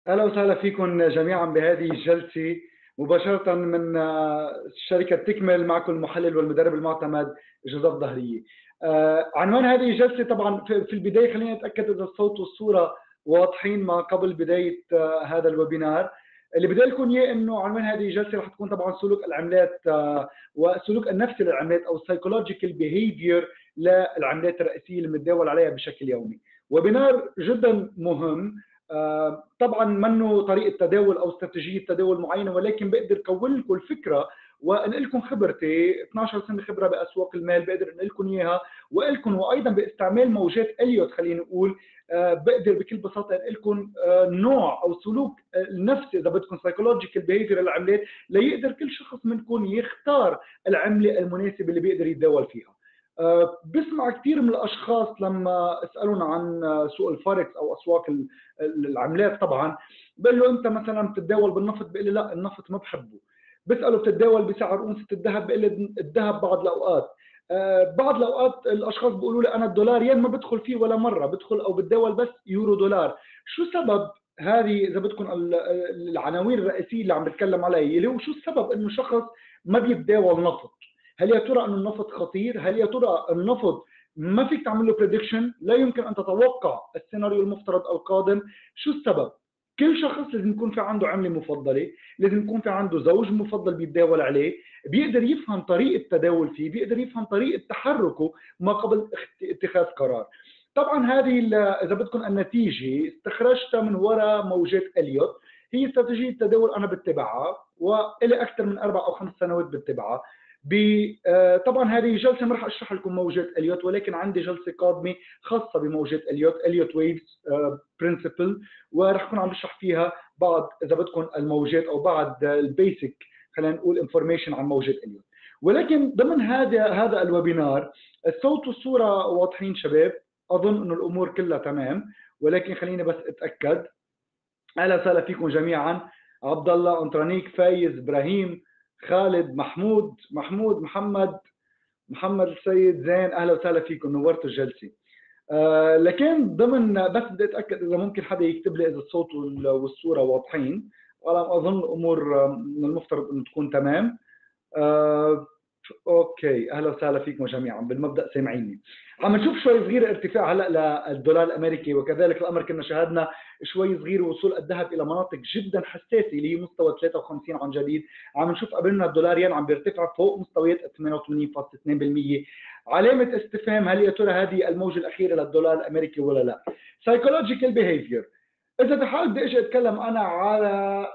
أهلا وسهلا فيكم جميعا بهذه الجلسة مباشرة من شركة تكمل. معكم المحلل والمدرب المعتمد جوزيف ظهرية. عنوان هذه الجلسة طبعا في البداية خلينا نتأكد إذا الصوت والصورة واضحين ما قبل بداية هذا الويبينار. اللي بدي لكم اياه انه عنوان هذه الجلسه رح تكون طبعا سلوك العملات والسلوك النفسي للعملات او السايكولوجيكال بيهيفير للعملات الرئيسيه اللي بنتداول عليها بشكل يومي. ويبينار جدا مهم. طبعا منه طريقه تداول او استراتيجيه تداول معينه، ولكن بقدر كون لكم الفكره وانقل لكم خبرتي 12 سنه خبره باسواق المال، بقدر انقل لكم اياها والكم، وايضا باستعمال موجات اليوت خلينا نقول. بقدر بكل بساطه انقل لكم نوع او سلوك النفسي اذا بدكم سايكولوجيكال بيهيفير للعملات، ليقدر كل شخص منكم يختار العمله المناسبه اللي بيقدر يتداول فيها. بسمع كثير من الاشخاص لما اسالون عن سوق الفوركس او اسواق العملات، طبعا بقول له انت مثلا بتتداول بالنفط، بيقول لي لا النفط ما بحبه. بساله بتتداول بسعر اونصه الذهب، بيقول لي الذهب بعض الاوقات. بعض الاوقات الاشخاص بيقولوا لي انا الدولار ين ما بدخل فيه ولا مره، بدخل او بتداول بس يورو دولار. شو سبب هذه اذا بدكم العناوين الرئيسيه اللي عم بتكلم عليها، اللي هو شو السبب انه شخص ما بيتداول نفط؟ هل يا ترى انه النفط خطير؟ هل يا ترى النفط ما فيك تعمل له بريدكشن؟ لا يمكن ان تتوقع السيناريو المفترض القادم. شو السبب؟ كل شخص لازم يكون في عنده عمله مفضله، لازم يكون في عنده زوج مفضل بيتداول عليه، بيقدر يفهم طريقه تداول فيه، بيقدر يفهم طريقه تحركه ما قبل اتخاذ قرار. طبعا هذه اذا بدكم النتيجه استخرجتها من وراء موجات اليوت. هي استراتيجيه تداول انا بتبعها والي اكثر من 4 أو 5 سنوات بتبعها. طبعا هذه جلسه ما راح اشرح لكم موجات اليوت، ولكن عندي جلسه قادمه خاصه بموجات اليوت ويفز برنسبل، وراح اكون عم بشرح فيها بعض اذا بدكم الموجات او بعض البيسك خلينا نقول انفورميشن عن موجات اليوت. ولكن ضمن هذا الويبينار الصوت والصوره واضحين شباب؟ اظن انه الامور كلها تمام، ولكن خليني بس اتاكد. اهلا وسهلا فيكم جميعا. عبد الله، انطرانيك، فايز، ابراهيم، خالد، محمود، محمد السيد، زين، اهلا وسهلا فيكم، نورتوا الجلسه. لكن ضمن بس بدي اتاكد اذا ممكن حدا يكتب لي اذا الصوت والصوره واضحين. وعلى اظن الامور من المفترض انه تكون تمام. آه، اوكي، اهلا وسهلا فيكم جميعا، بالمبدا سامعيني. عم نشوف شوي صغير ارتفاع هلا للدولار الامريكي، وكذلك الامر كنا شاهدنا شوي صغير وصول الذهب الى مناطق جدا حساسه اللي هي مستوى 53 عن جديد. عم نشوف قبلنا الدولار ين عم بيرتفع فوق مستويات 88.2%. علامه استفهام، هل يا ترى هذه الموجه الاخيره للدولار الامريكي ولا لا؟ سايكولوجيكال بيهيفير. اذا بحال بدي اجي اتكلم انا على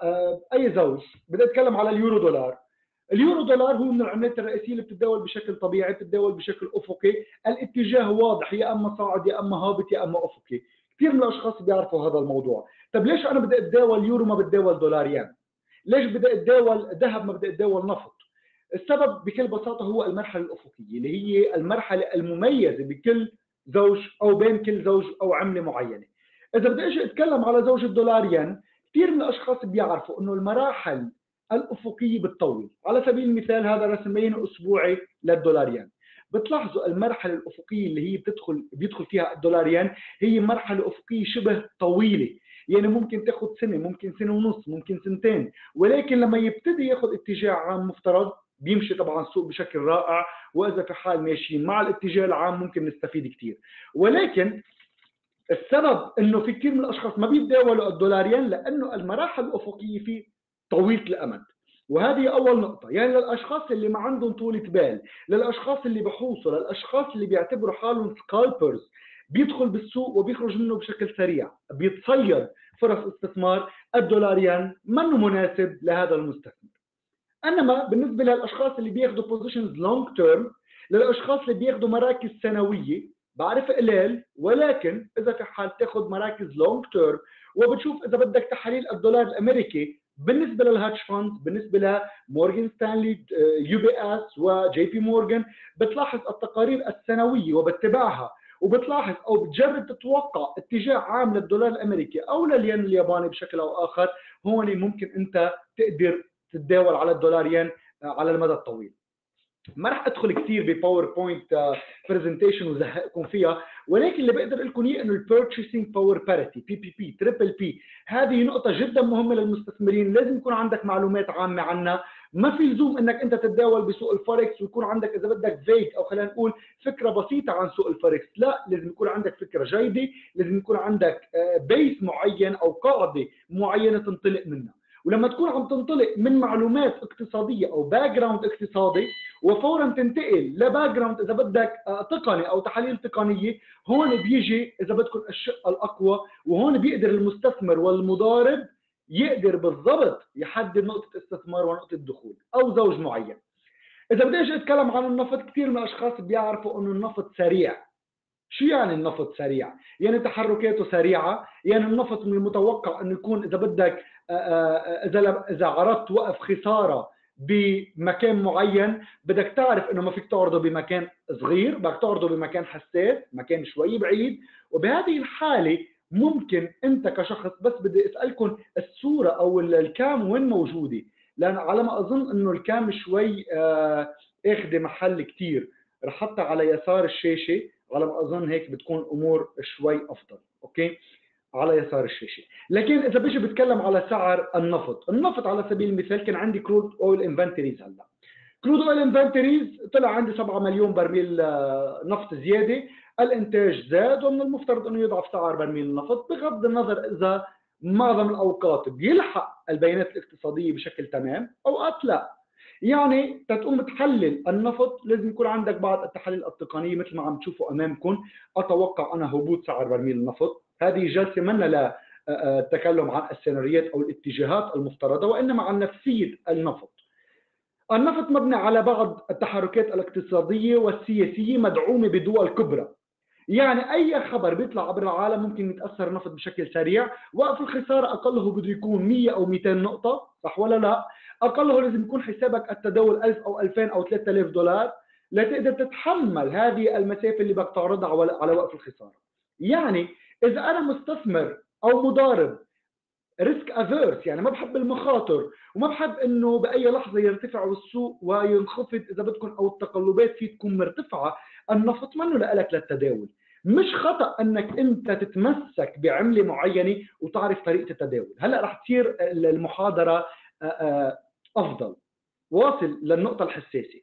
اي زوج، بدي اتكلم على اليورو دولار. اليورو دولار هو من العملات الرئيسيه اللي بتتداول بشكل طبيعي، بتتداول بشكل افقي، الاتجاه واضح، يا اما صاعد يا اما هابط يا اما افقي. كثير من الاشخاص بيعرفوا هذا الموضوع. طب ليش انا بدي اتداول يورو ما بتداول دولار ين؟ ليش بدي اتداول ذهب ما بدي اتداول نفط؟ السبب بكل بساطه هو المرحله الافقيه، اللي هي المرحله المميزه بكل زوج او بين كل زوج او عمله معينه. اذا بدي اجي اتكلم على زوج الدولار ين، كثير من الاشخاص بيعرفوا انه المراحل الافقيه بتطول. على سبيل المثال هذا رسمين اسبوعي للدولار ين. بتلاحظوا المرحله الافقيه اللي هي بيدخل فيها الدولار ين هي مرحله افقيه شبه طويله، يعني ممكن تاخذ سنه، ممكن سنه ونص، ممكن سنتين. ولكن لما يبتدي ياخذ اتجاه عام مفترض بيمشي طبعا السوق بشكل رائع، واذا في حال ماشيين مع الاتجاه العام ممكن نستفيد كثير. ولكن السبب انه في كثير من الاشخاص ما بيتداولوا الدولارين لانه المراحل الافقيه فيه طويله الامد. وهذه اول نقطه، يعني للاشخاص اللي ما عندهم طولة بال، للاشخاص اللي بحوصوا، للاشخاص اللي بيعتبروا حالهم سكالبرز، بيدخل بالسوق وبيخرج منه بشكل سريع، بيتصيد فرص استثمار، الدولارين منه مناسب لهذا المستثمر. انما بالنسبه للاشخاص اللي بياخذوا بوزيشنز لونج تيرم، للاشخاص اللي بياخذوا مراكز سنويه، بعرف قليل، ولكن اذا في حال تاخذ مراكز لونج تيرم وبتشوف اذا بدك تحاليل الدولار الامريكي بالنسبه للهاتش فاند، بالنسبه لمورغان ستانلي، يو بي اس وجي بي مورغان، بتلاحظ التقارير السنويه وبتبعها، وبتلاحظ او بتجرب تتوقع اتجاه عام للدولار الامريكي او للين الياباني بشكل او اخر. هون ممكن انت تقدر تتداول على الدولار ين على المدى الطويل. ما راح ادخل كثير بباوربوينت برزنتيشن وزهقكم فيها، ولكن اللي بقدر اقول لكم اياه انه البيرتشيسنج باور باريتي PPP تريبل بي، هذه نقطه جدا مهمه للمستثمرين، لازم يكون عندك معلومات عامه عنها. ما في لزوم انك انت تتداول بسوق الفوركس ويكون عندك اذا بدك فيك او خلينا نقول فكره بسيطه عن سوق الفوركس، لا، لازم يكون عندك فكره جيده، لازم يكون عندك بيس معين او قاعده معينه تنطلق منها. ولما تكون عم تنطلق من معلومات اقتصاديه او باك جراوند اقتصادي وفورا تنتقل لباك جراوند اذا بدك تقني او تحاليل تقنيه، هون بيجي اذا بدكم الشق الاقوى، وهون بيقدر المستثمر والمضارب يقدر بالضبط يحدد نقطه استثمار ونقطه دخول او زوج معين. اذا بدي اجي اتكلم عن النفط، كثير من الاشخاص بيعرفوا انه النفط سريع. شو يعني النفط سريع؟ يعني تحركاته سريعه، يعني النفط من المتوقع انه يكون اذا بدك اذا عرضت وقف خساره بمكان معين، بدك تعرف انه ما فيك تعرضه بمكان صغير، بدك تعرضه بمكان حساس، مكان شوي بعيد. وبهذه الحاله ممكن انت كشخص، بس بدي اسالكم الصوره او الكام وين موجوده، لان على ما اظن انه الكام شوي اخذ محل كثير، رح احطها على يسار الشاشه، على ما اظن هيك بتكون امور شوي افضل. اوكي، على يسار الشاشه. لكن اذا بيجي بتكلم على سعر النفط على سبيل المثال، كان عندي كرود اويل انفنتوريز. هلا كرود اويل انفنتوريز طلع عندي 7 مليون برميل نفط زياده، الانتاج زاد، ومن المفترض انه يضعف سعر برميل النفط، بغض النظر اذا معظم الاوقات بيلحق البيانات الاقتصاديه بشكل تمام، اوقات لا. يعني تقوم تحلل النفط لازم يكون عندك بعض التحاليل التقنيه مثل ما عم تشوفوا امامكم. اتوقع انا هبوط سعر برميل النفط. هذه جلسه منا لا التكلم عن السيناريوهات او الاتجاهات المفترضه، وانما عن نفسيه النفط. النفط مبني على بعض التحركات الاقتصاديه والسياسيه مدعومه بدول كبرى. يعني اي خبر بيطلع عبر العالم ممكن يتاثر النفط بشكل سريع. وقف الخساره اقله بده يكون 100 او 200 نقطه، صح ولا لا؟ اقله لازم يكون حسابك التداول 1000 او 2000 او 3000 دولار لتقدر تتحمل هذه المسافه اللي بدك تعرضها على وقف الخساره. يعني اذا انا مستثمر او مضارب ريسك افيرس، يعني ما بحب المخاطر وما بحب انه باي لحظه يرتفع السوق وينخفض اذا بدكم، او التقلبات فيه تكون مرتفعه، النفط منه لك للتداول. مش خطا انك انت تتمسك بعمله معينه وتعرف طريقه التداول. هلا رح تصير المحاضره افضل. واصل للنقطه الحساسه،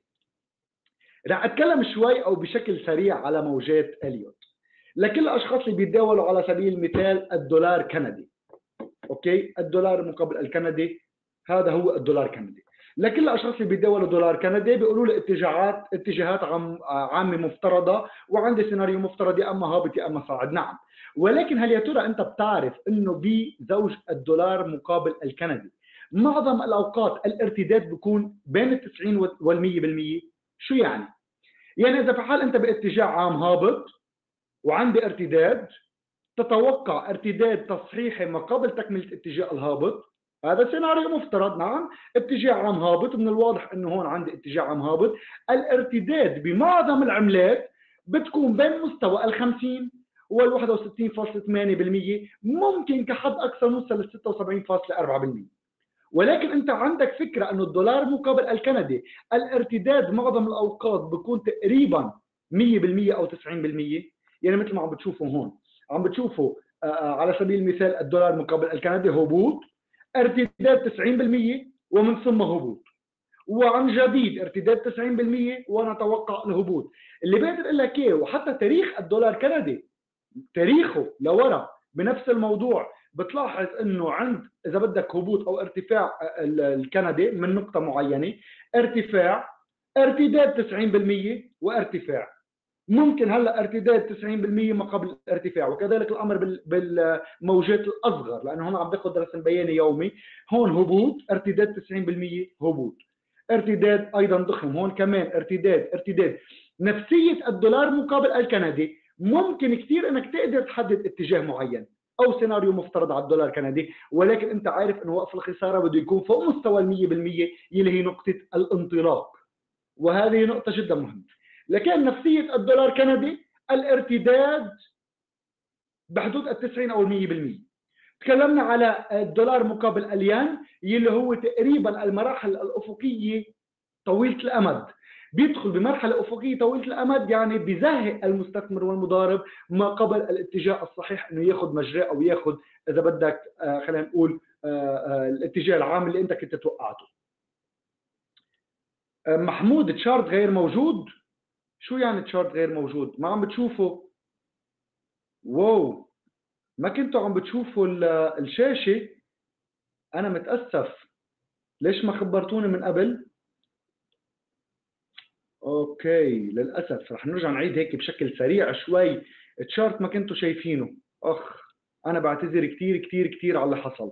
رح اتكلم شوي او بشكل سريع على موجات اليوت لكل الاشخاص اللي بيتداولوا على سبيل المثال الدولار كندي. اوكي، الدولار مقابل الكندي، هذا هو الدولار الكندي. لكل الاشخاص اللي بيتداولوا دولار كندي بيقولوا لي اتجاهات عامه مفترضه، وعندي سيناريو مفترض يا اما هابط يا اما صاعد. نعم، ولكن هل يا ترى انت بتعرف انه بزوج الدولار مقابل الكندي معظم الاوقات الارتداد بيكون بين ال 90 وال 100%؟ شو يعني؟ يعني اذا في حال انت باتجاه عام هابط وعندي ارتداد، تتوقع ارتداد تصحيحي ما قبل تكمله اتجاه الهابط. هذا سيناريو مفترض. نعم، اتجاه عام هابط، من الواضح انه هون عندي اتجاه عام هابط. الارتداد بمعظم العملات بتكون بين مستوى ال 50 وال 61.8%، ممكن كحد اقصى نوصل ل 76.4%. ولكن انت عندك فكره انه الدولار مقابل الكندي الارتداد معظم الاوقات بيكون تقريبا 100% او 90%. يعني مثل ما عم بتشوفوا هون، عم بتشوفوا على سبيل المثال الدولار مقابل الكندي هبوط، ارتداد 90% ومن ثم هبوط، وعن جديد ارتداد 90% ونتوقع الهبوط. اللي بقدر اقول لك ايه، وحتى تاريخ الدولار الكندي تاريخه لورا بنفس الموضوع، بتلاحظ انه عند اذا بدك هبوط او ارتفاع الكندي من نقطه معينه، ارتفاع، ارتداد 90% وارتفاع. ممكن هلا ارتداد 90% ما قبل الارتفاع، وكذلك الامر بالموجات الاصغر، لانه هون عم باخذ رسم بياني يومي. هون هبوط، ارتداد 90% هبوط، ارتداد ايضا ضخم، هون كمان ارتداد. نفسيه الدولار مقابل الكندي ممكن كثير انك تقدر تحدد اتجاه معين او سيناريو مفترض على الدولار الكندي، ولكن انت عارف انه وقف الخساره بده يكون فوق مستوى ال 100% يلي هي نقطه الانطلاق، وهذه نقطه جدا مهمه. لكن نفسيه الدولار الكندي الارتداد بحدود ال 90 او ال 100%. تكلمنا على الدولار مقابل الين يلي هو تقريبا المراحل الافقيه طويله الامد. بيدخل بمرحله افقيه طويله الامد، يعني بيزهق المستثمر والمضارب ما قبل الاتجاه الصحيح انه ياخذ مجراه او ياخذ اذا بدك خلينا نقول الاتجاه العام اللي انت كنت توقعته. محمود تشارت غير موجود؟ شو يعني تشارت غير موجود؟ ما عم بتشوفه؟ واو، ما كنتوا عم بتشوفوا الشاشة؟ أنا متأسف، ليش ما خبرتوني من قبل؟ أوكي، للأسف رح نرجع نعيد هيك بشكل سريع شوي. تشارت ما كنتوا شايفينه، أخ أنا بعتذر كتير كتير كتير على اللي حصل.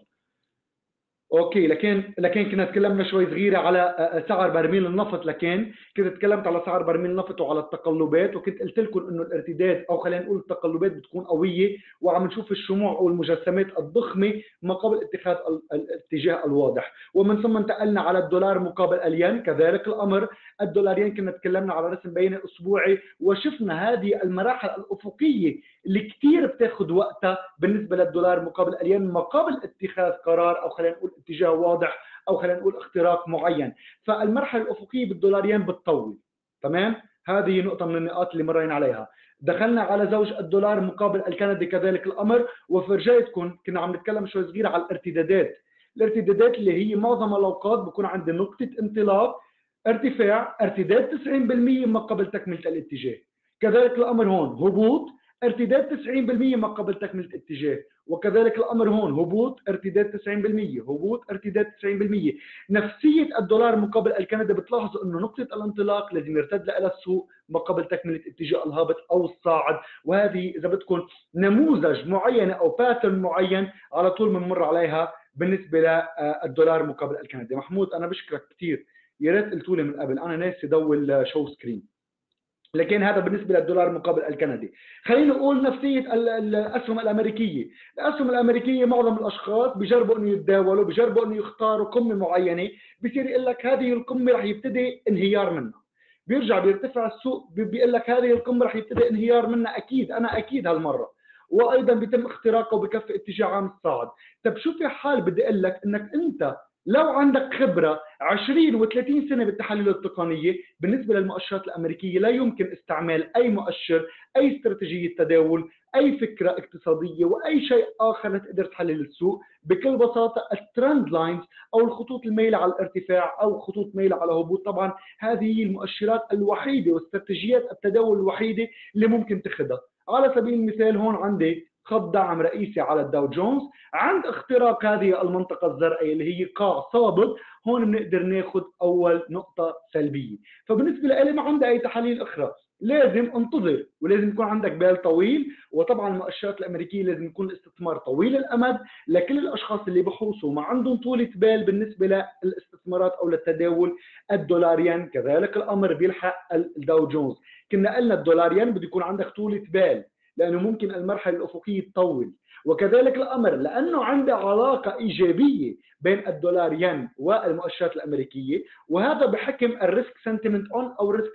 اوكي، لكن كنا تكلمنا شوي صغيره على سعر برميل النفط. لكن كنت تكلمت على سعر برميل النفط وعلى التقلبات، وكنت قلت لكم انه الارتداد او خلينا نقول التقلبات بتكون قويه، وعم نشوف الشموع او المجسمات الضخمه ما قبل اتخاذ الاتجاه الواضح. ومن ثم انتقلنا على الدولار مقابل الين، كذلك الامر. الدولار ين كنا تكلمنا على رسم بياني اسبوعي، وشفنا هذه المراحل الافقيه اللي كثير بتاخذ وقتها بالنسبه للدولار مقابل الين ما قبل اتخاذ قرار او خلينا نقول اتجاه واضح او خلينا نقول اختراق معين. فالمرحله الافقيه بالدولارين بتطول. تمام، هذه نقطه من النقاط اللي مرينا عليها. دخلنا على زوج الدولار مقابل الكندي كذلك الامر، وفرجيتكم كنا عم نتكلم شوي صغيره على الارتدادات. الارتدادات اللي هي معظم الاوقات بكون عندي نقطه انطلاق ارتفاع، ارتداد 90% ما قبل تكمله الاتجاه. كذلك الامر هون هبوط، ارتداد 90% ما قبل تكمله الاتجاه. وكذلك الامر هون هبوط، ارتداد 90%، هبوط، ارتداد 90%. نفسيه الدولار مقابل الكندي بتلاحظوا انه نقطه الانطلاق لازم يرتد لها السوق ما قبل تكمله اتجاه الهابط او الصاعد. وهذه اذا بدكم نموذج معين او باترن معين على طول بنمر عليها بالنسبه للدولار مقابل الكندي. محمود انا بشكرك كثير، يا ريت قلتوا لي من قبل، انا ناسي دول شو سكرين. لكن هذا بالنسبه للدولار مقابل الكندي. خلينا نقول نفسيه الاسهم الامريكيه. الاسهم الامريكيه معظم الاشخاص بجربوا انه يتداولوا، بجربوا انه يختاروا قمه معينه، بصير يقول لك هذه القمه رح يبتدي انهيار منها. بيرجع بيرتفع السوق بيقول لك هذه القمه رح يبتدي انهيار منها، اكيد انا اكيد هالمره. وايضا بيتم اختراقه وبكفي اتجاه عام الصاعد. طب شو في حال بدي اقول لك انك انت لو عندك خبرة 20 و30 سنة بالتحاليل التقنية بالنسبة للمؤشرات الأمريكية، لا يمكن استعمال أي مؤشر، أي استراتيجية تداول، أي فكرة اقتصادية وأي شيء آخر لتقدر تحلل السوق. بكل بساطة الترند لاينز أو الخطوط الميلة على الارتفاع أو خطوط ميلة على هبوط، طبعا هذه هي المؤشرات الوحيدة واستراتيجيات التداول الوحيدة اللي ممكن تاخذها. على سبيل المثال هون عندي خط دعم رئيسي على الداو جونز، عند اختراق هذه المنطقة الزرقاء اللي هي قاع صابت، هون بنقدر ناخذ أول نقطة سلبية. فبالنسبة لي ما عندي أي تحاليل أخرى، لازم انتظر ولازم يكون عندك بال طويل. وطبعا المؤشرات الأمريكية لازم يكون الاستثمار طويل الأمد لكل الأشخاص اللي بحوصوا ما عندهم طولة بال بالنسبة للاستثمارات أو للتداول. الدولاريان كذلك الأمر بيلحق الداو جونز. كنا قلنا الدولاريان بده يكون عندك طولة بال لأنه ممكن المرحلة الأفقية تطول. وكذلك الأمر لأنه عنده علاقة إيجابية بين الدولار ين والمؤشرات الأمريكية، وهذا بحكم الريسك سنتمنت أون أو ريسك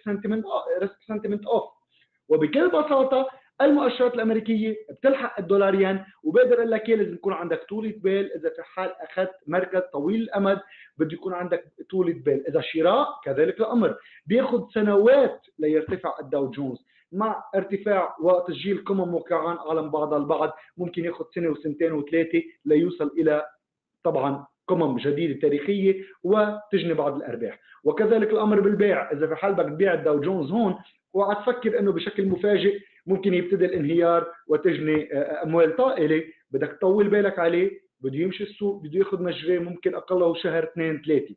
سنتمنت أوف. وبكل بساطة المؤشرات الأمريكية بتلحق الدولار ين، وبقدر أقول لك لازم يكون عندك طولة بال. إذا في حال أخذت مركز طويل الأمد بده يكون عندك طولة بال. إذا شراء كذلك الأمر بياخذ سنوات ليرتفع الداو جونز، مع ارتفاع وتسجيل قمم وقعان على بعضها البعض ممكن ياخذ سنه وسنتين وثلاثه ليوصل الى طبعا قمم جديده تاريخيه وتجني بعض الارباح. وكذلك الامر بالبيع، اذا في حال بدك تبيع الداو جونز هون وتفكر انه بشكل مفاجئ ممكن يبتدي الانهيار وتجني اموال طائله، بدك تطول بالك عليه، بده يمشي السوق، بده ياخذ مجراه ممكن اقله شهر 2 3.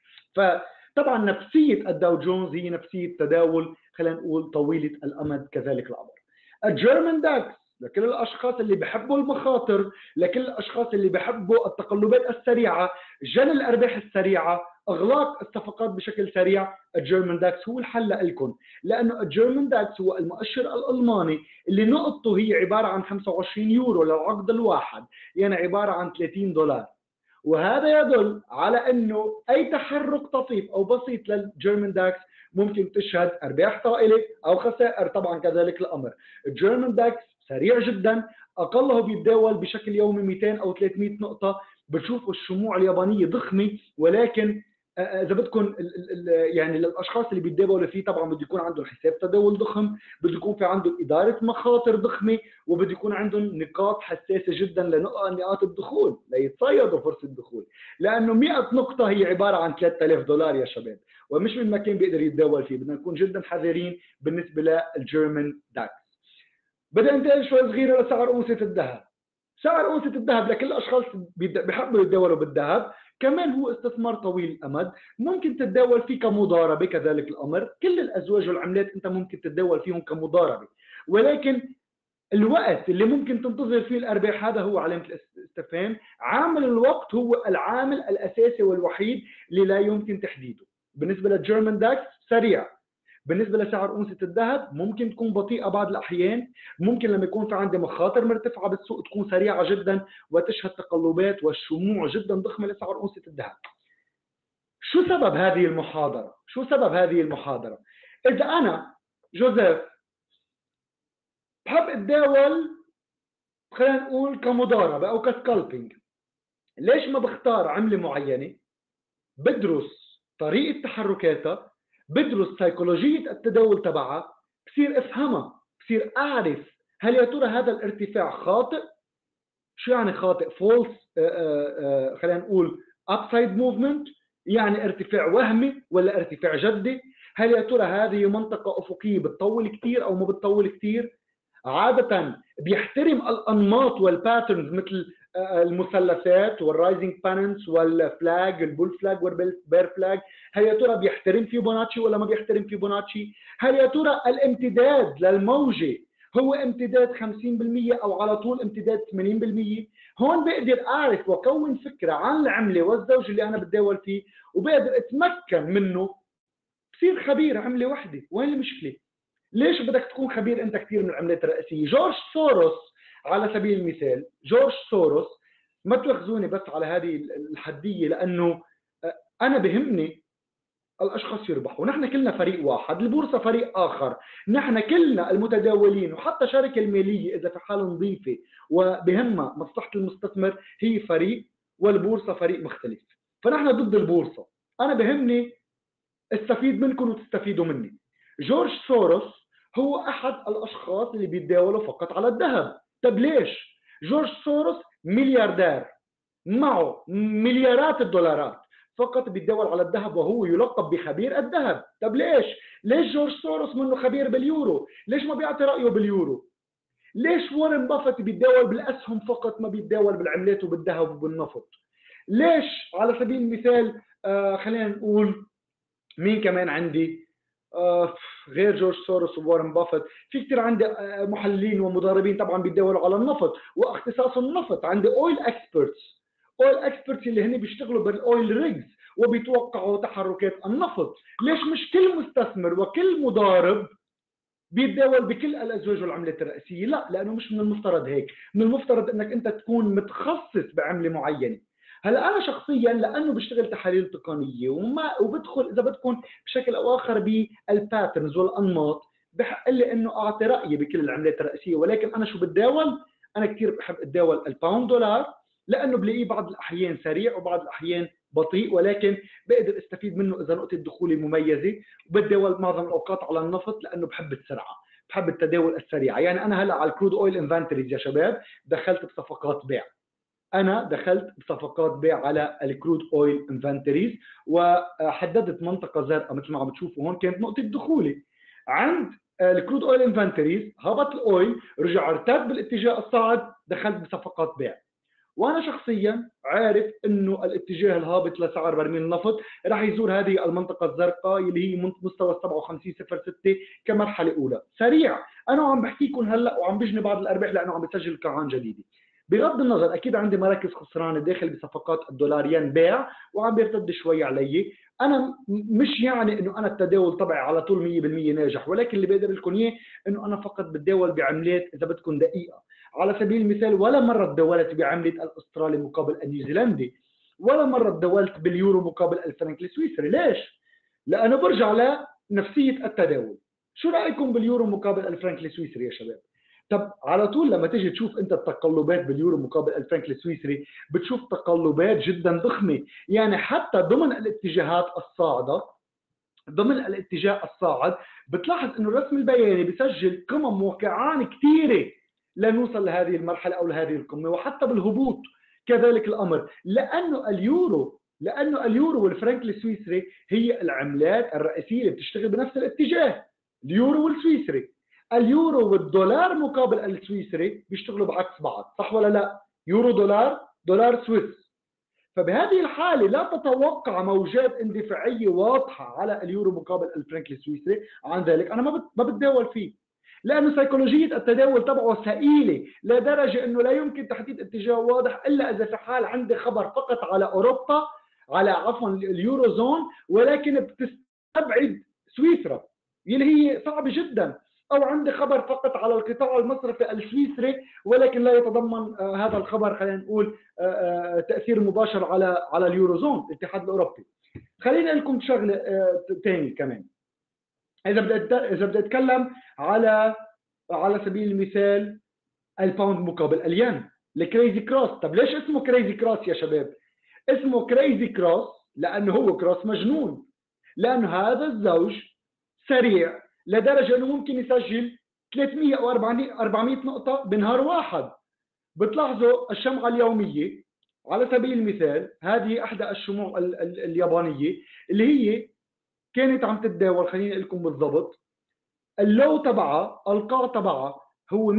فطبعا نفسيه الداو جونز هي نفسيه تداول خلينا نقول طويله الامد. كذلك الامر الجيرمان داكس لكل الاشخاص اللي بحبوا المخاطر، لكل الاشخاص اللي بحبوا التقلبات السريعه، جني الارباح السريعه، اغلاق الصفقات بشكل سريع. الجيرمان داكس هو الحل لكم، لانه الجيرمان داكس هو المؤشر الالماني اللي نقطته هي عباره عن 25 يورو للعقد الواحد، يعني عباره عن $30. وهذا يدل على انه اي تحرك طفيف او بسيط للجيرمان داكس ممكن تشهد ارباح طائله او خسائر. طبعا كذلك الامر الجيرمان داكس سريع جدا، اقله بيتداول بشكل يومي 200 او 300 نقطه. بتشوفوا الشموع اليابانيه ضخمه، ولكن اذا بدكم يعني للاشخاص اللي بيتداولوا فيه طبعا بده يكون عندهم حساب تداول ضخم، بده يكون في عندهم اداره مخاطر ضخمه، وبده يكون عندهم نقاط حساسه جدا لنقاط الدخول ليتصيدوا فرصه الدخول، لانه 100 نقطه هي عباره عن $3000 يا شباب، ومش من مكان بيقدر يتداول فيه. بدنا نكون جدا حذرين بالنسبه للجيرمان داكس. بدأ انتقل شوي صغيره لسعر اونصه الذهب. سعر اونصه الذهب لكل الاشخاص بيحبوا يتداولوا بالذهب كمان هو استثمار طويل الامد، ممكن تتداول فيه كمضاربه كذلك الامر، كل الازواج والعملات انت ممكن تتداول فيهم كمضاربه، ولكن الوقت اللي ممكن تنتظر فيه الارباح هذا هو علامه الاستفهام. عامل الوقت هو العامل الاساسي والوحيد اللي لا يمكن تحديده. بالنسبه للجيرمان داكس سريع، بالنسبه لسعر اونصه الذهب ممكن تكون بطيئه بعض الاحيان، ممكن لما يكون في عندي مخاطر مرتفعه بالسوق تكون سريعه جدا وتشهد تقلبات وشموع جدا ضخمه لسعر اونصه الذهب. شو سبب هذه المحاضره؟ شو سبب هذه المحاضره؟ اذا انا جوزيف بحب اتداول خلينا نقول كمضاربه او كسكالبينج، ليش ما بختار عمله معينه بدرس طريقه تحركاتها، بدرس سيكولوجيه التداول تبعها، بصير افهمها، بصير اعرف هل يا ترى هذا الارتفاع خاطئ؟ شو يعني خاطئ؟ فولس خلينا نقول ابسايد موفمنت، يعني ارتفاع وهمي ولا ارتفاع جدي؟ هل يا ترى هذه منطقه افقيه بتطول كثير او ما بتطول كثير؟ عاده بيحترم الانماط والباترنز مثل المثلثات والرايزنج باننس والفلاج، البول فلاج والبير فلاج. هل يا ترى بيحترم فيبوناتشي ولا ما بيحترم فيبوناتشي؟ هل يا ترى الامتداد للموجه هو امتداد 50% او على طول امتداد 80%؟ هون بقدر اعرف واكون فكره عن العمله والزوج اللي انا بتداول فيه، وبقدر اتمكن منه، بصير خبير عمله وحده. وين المشكله؟ ليش بدك تكون خبير انت كثير من العملات الرئيسيه؟ جورج سوروس على سبيل المثال، جورج سوروس، ما تاخذوني بس على هذه الحديه لانه انا بهمني الاشخاص يربحوا، نحن كلنا فريق واحد، البورصه فريق اخر، نحن كلنا المتداولين وحتى الشركه الماليه اذا في حال نظيفه وبهمها مصلحه المستثمر هي فريق، والبورصه فريق مختلف. فنحن ضد البورصه، انا بهمني استفيد منكم وتستفيدوا مني. جورج سوروس هو احد الاشخاص اللي بيتداولوا فقط على الذهب. طب ليش؟ جورج سوروس ملياردير معه مليارات الدولارات، فقط بيتداول على الذهب وهو يلقب بخبير الذهب. طب ليش؟ ليش جورج سوروس منه خبير باليورو؟ ليش ما بيعطي رايه باليورو؟ ليش وارن بافت بيتداول بالاسهم فقط ما بيتداول بالعملات وبالذهب وبالنفط؟ ليش على سبيل المثال خلينا نقول مين كمان عندي غير جورج سوروس ووارن بافت؟ في كثير عندي محللين ومضاربين طبعا بيتداولوا على النفط واختصاص النفط. عندي اويل اكسبرتس، اويل اكسبرتس اللي هن بيشتغلوا بالاويل ريجز وبيتوقعوا تحركات النفط. ليش مش كل مستثمر وكل مضارب بيتداول بكل الازواج والعملات الرئيسيه؟ لا، لانه مش من المفترض هيك، من المفترض انك انت تكون متخصص بعمله معينه. هلا انا شخصيا لانه بشتغل تحاليل تقنيه وبدخل اذا بدكم بشكل او اخر بالباترنز والانماط، بحق لي انه اعطي رايي بكل العملات الرئيسيه. ولكن انا شو بتداول؟ انا كثير بحب اتداول الباوند دولار، لانه بلاقيه بعض الاحيان سريع وبعض الاحيان بطيء، ولكن بقدر استفيد منه اذا نقطه دخولي مميزه. وبتداول معظم الاوقات على النفط لانه بحب السرعه، بحب التداول السريع. يعني انا هلا على الكرود اويل انفنتوريز يا شباب دخلت بصفقات بيع، انا دخلت بصفقات بيع على الكرود اويل انفنتوريز، وحددت منطقه زرقاء مثل ما عم بتشوفوا هون كانت نقطه دخولي عند الكرود اويل انفنتوريز. هبط الاويل رجع ارتد بالاتجاه الصاعد، دخلت بصفقات بيع. وانا شخصيا عارف انه الاتجاه الهابط لسعر برميل النفط راح يزور هذه المنطقه الزرقاء اللي هي مستوى 57.06 كمرحله اولى. سريع انا عم بحكيكم هلا وعم بجني بعض الارباح لانه عم بسجل قاعان جديده. بغض النظر اكيد عندي مراكز خسرانه داخل بصفقات الدولاريان بيع وعم بيرتد شوي علي. انا مش يعني انه انا التداول تبعي على طول 100% ناجح، ولكن اللي بقدر لكم اياه انه انا فقط بتداول بعملات اذا بدكم دقيقه. على سبيل المثال ولا مره تداولت بعمله الاسترالي مقابل النيوزيلندي، ولا مره تداولت باليورو مقابل الفرنك السويسري. ليش؟ لانه برجع لنفسيه التداول. شو رايكم باليورو مقابل الفرنك السويسري يا شباب؟ طب على طول لما تيجي تشوف انت التقلبات باليورو مقابل الفرنك السويسري بتشوف تقلبات جدا ضخمه، يعني حتى ضمن الاتجاهات الصاعده، ضمن الاتجاه الصاعد بتلاحظ انه الرسم البياني بيسجل قمم وقعان كثيره لنوصل لهذه المرحله او لهذه القمه، وحتى بالهبوط كذلك الامر، لانه اليورو والفرنك السويسري هي العملات الرئيسيه اللي بتشتغل بنفس الاتجاه، اليورو والسويسري. اليورو والدولار مقابل السويسري بيشتغلوا بعكس بعض، صح ولا لا؟ يورو دولار، دولار سويس. فبهذه الحالة لا تتوقع موجات اندفاعية واضحة على اليورو مقابل الفرنك السويسري، عن ذلك أنا ما بتداول فيه، لأنه سيكولوجية التداول تبعه ثقيلة لدرجة أنه لا يمكن تحديد اتجاه واضح إلا إذا في حال عندي خبر فقط على أوروبا، على عفوا اليورو زون، ولكن بتستبعد سويسرا اللي هي صعبة جدا، أو عندي خبر فقط على القطاع المصرفي السويسري ولكن لا يتضمن هذا الخبر خلينا نقول تاثير مباشر على اليوروزون الاتحاد الاوروبي. خليني اقول لكم شغله ثاني كمان، اذا بدي اتكلم على سبيل المثال الباوند مقابل الين، الكريزي كروس. طب ليش اسمه كريزي كروس يا شباب؟ اسمه كريزي كروس لانه هو كروس مجنون، لانه هذا الزوج سريع لدرجه انه ممكن يسجل 300 او 400 نقطه بنهار واحد. بتلاحظوا الشمعة اليومية على سبيل المثال، هذه احدى الشموع اليابانية اللي هي كانت عم تتداول، خليني اقول لكم بالضبط، اللو تبعها القاع تبعها هو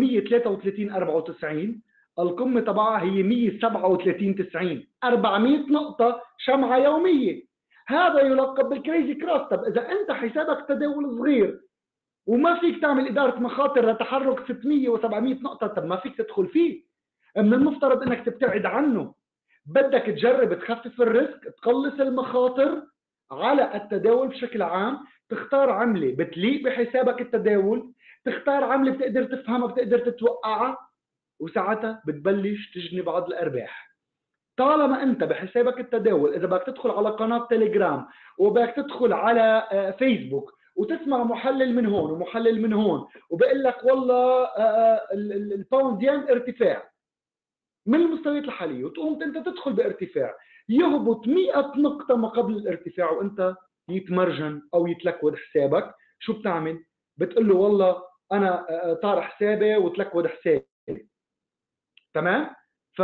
133.94، القمة تبعها هي 137.90، 400 نقطة شمعة يومية. هذا يلقب بالكريزي كروس. طب اذا انت حسابك تداول صغير وما فيك تعمل إدارة مخاطر لتحرك 600 و700 نقطة، طب ما فيك تدخل فيه، من المفترض انك تبتعد عنه. بدك تجرب تخفف الريسك، تقلص المخاطر على التداول بشكل عام، تختار عملة بتليق بحسابك التداول، تختار عملة بتقدر تفهمها بتقدر تتوقعها، وساعتها بتبلش تجني بعض الأرباح. طالما انت بحسابك التداول، اذا بدك تدخل على قناة تليجرام وبدك تدخل على فيسبوك وتسمع محلل من هون ومحلل من هون وبقول لك والله الباوند ين ارتفاع من المستويات الحاليه، وتقوم انت تدخل بارتفاع يهبط 100 نقطه ما قبل الارتفاع وانت يتمرجن او يتلكود حسابك، شو بتعمل؟ بتقول له والله انا طار حسابي وتلكود حسابي. تمام؟ ف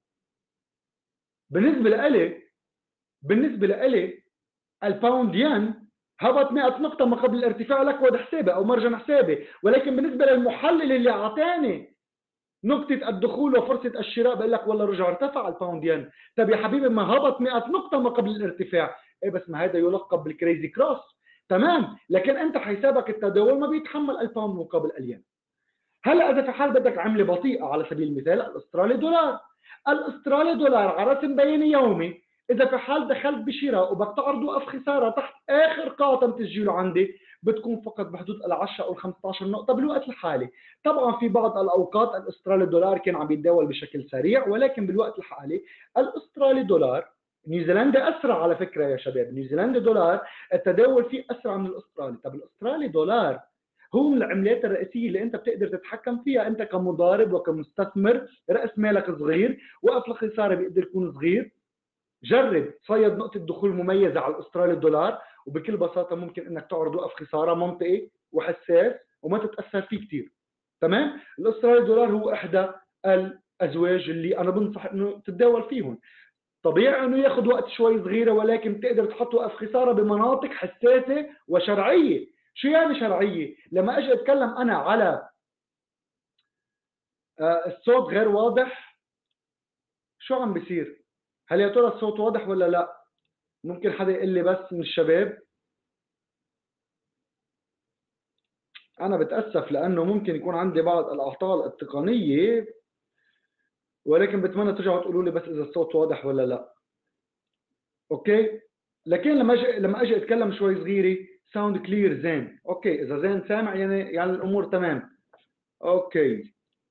بالنسبه لإلي الباوند ين هبط 100 نقطة ما قبل الارتفاع لكود حسابي أو مرجن حسابي، ولكن بالنسبة للمحلل اللي أعطاني نقطة الدخول وفرصة الشراء بقول لك والله رجع ارتفع الباوند ين. طب يا حبيبي ما هبط 100 نقطة ما قبل الارتفاع، إيه بس ما هذا يلقب بالكريزي كروس. تمام، لكن أنت حسابك التداول ما بيتحمل الباوند مقابل الين. هلا إذا في حال بدك عملة بطيئة على سبيل المثال الأسترالي دولار، الأسترالي دولار على رسم بياني يومي، إذا في حال دخلت بشراء وبدك تعرض وقف خسارة تحت آخر قاع تم تسجيله عندي بتكون فقط بحدود ال10 أو ال15 نقطة بالوقت الحالي. طبعا في بعض الأوقات الأسترالي دولار كان عم يتداول بشكل سريع، ولكن بالوقت الحالي الأسترالي دولار، نيوزيلندا أسرع على فكرة يا شباب، نيوزيلندا دولار التداول فيه أسرع من الأسترالي. طب الأسترالي دولار هو من العملات الرئيسيه اللي انت بتقدر تتحكم فيها انت كمضارب وكمستثمر، راس مالك صغير، وقف الخساره بيقدر يكون صغير. جرب صيد نقطه دخول مميزه على الاسترالي الدولار، وبكل بساطه ممكن انك تعرض وقف خساره منطقي وحساس وما تتاثر فيه كثير. تمام؟ الاسترالي الدولار هو احدى الازواج اللي انا بنصح انه تتداول فيهم. طبيعي انه ياخذ وقت شوي صغيره، ولكن بتقدر تحط وقف خساره بمناطق حساسه وشرعيه. شو يعني شرعيه؟ لما اجي اتكلم انا على الصوت غير واضح، شو عم بيصير؟ هل يا ترى الصوت واضح ولا لا؟ ممكن حدا يقول لي بس من الشباب. انا بتاسف لانه ممكن يكون عندي بعض الاعطال التقنيه، ولكن بتمنى ترجعوا تقولوا لي بس اذا الصوت واضح ولا لا. اوكي، لكن لما اجي اتكلم شوي صغيره ساوند كلير زين. اوكي، اذا زين سامع يعني الامور تمام. اوكي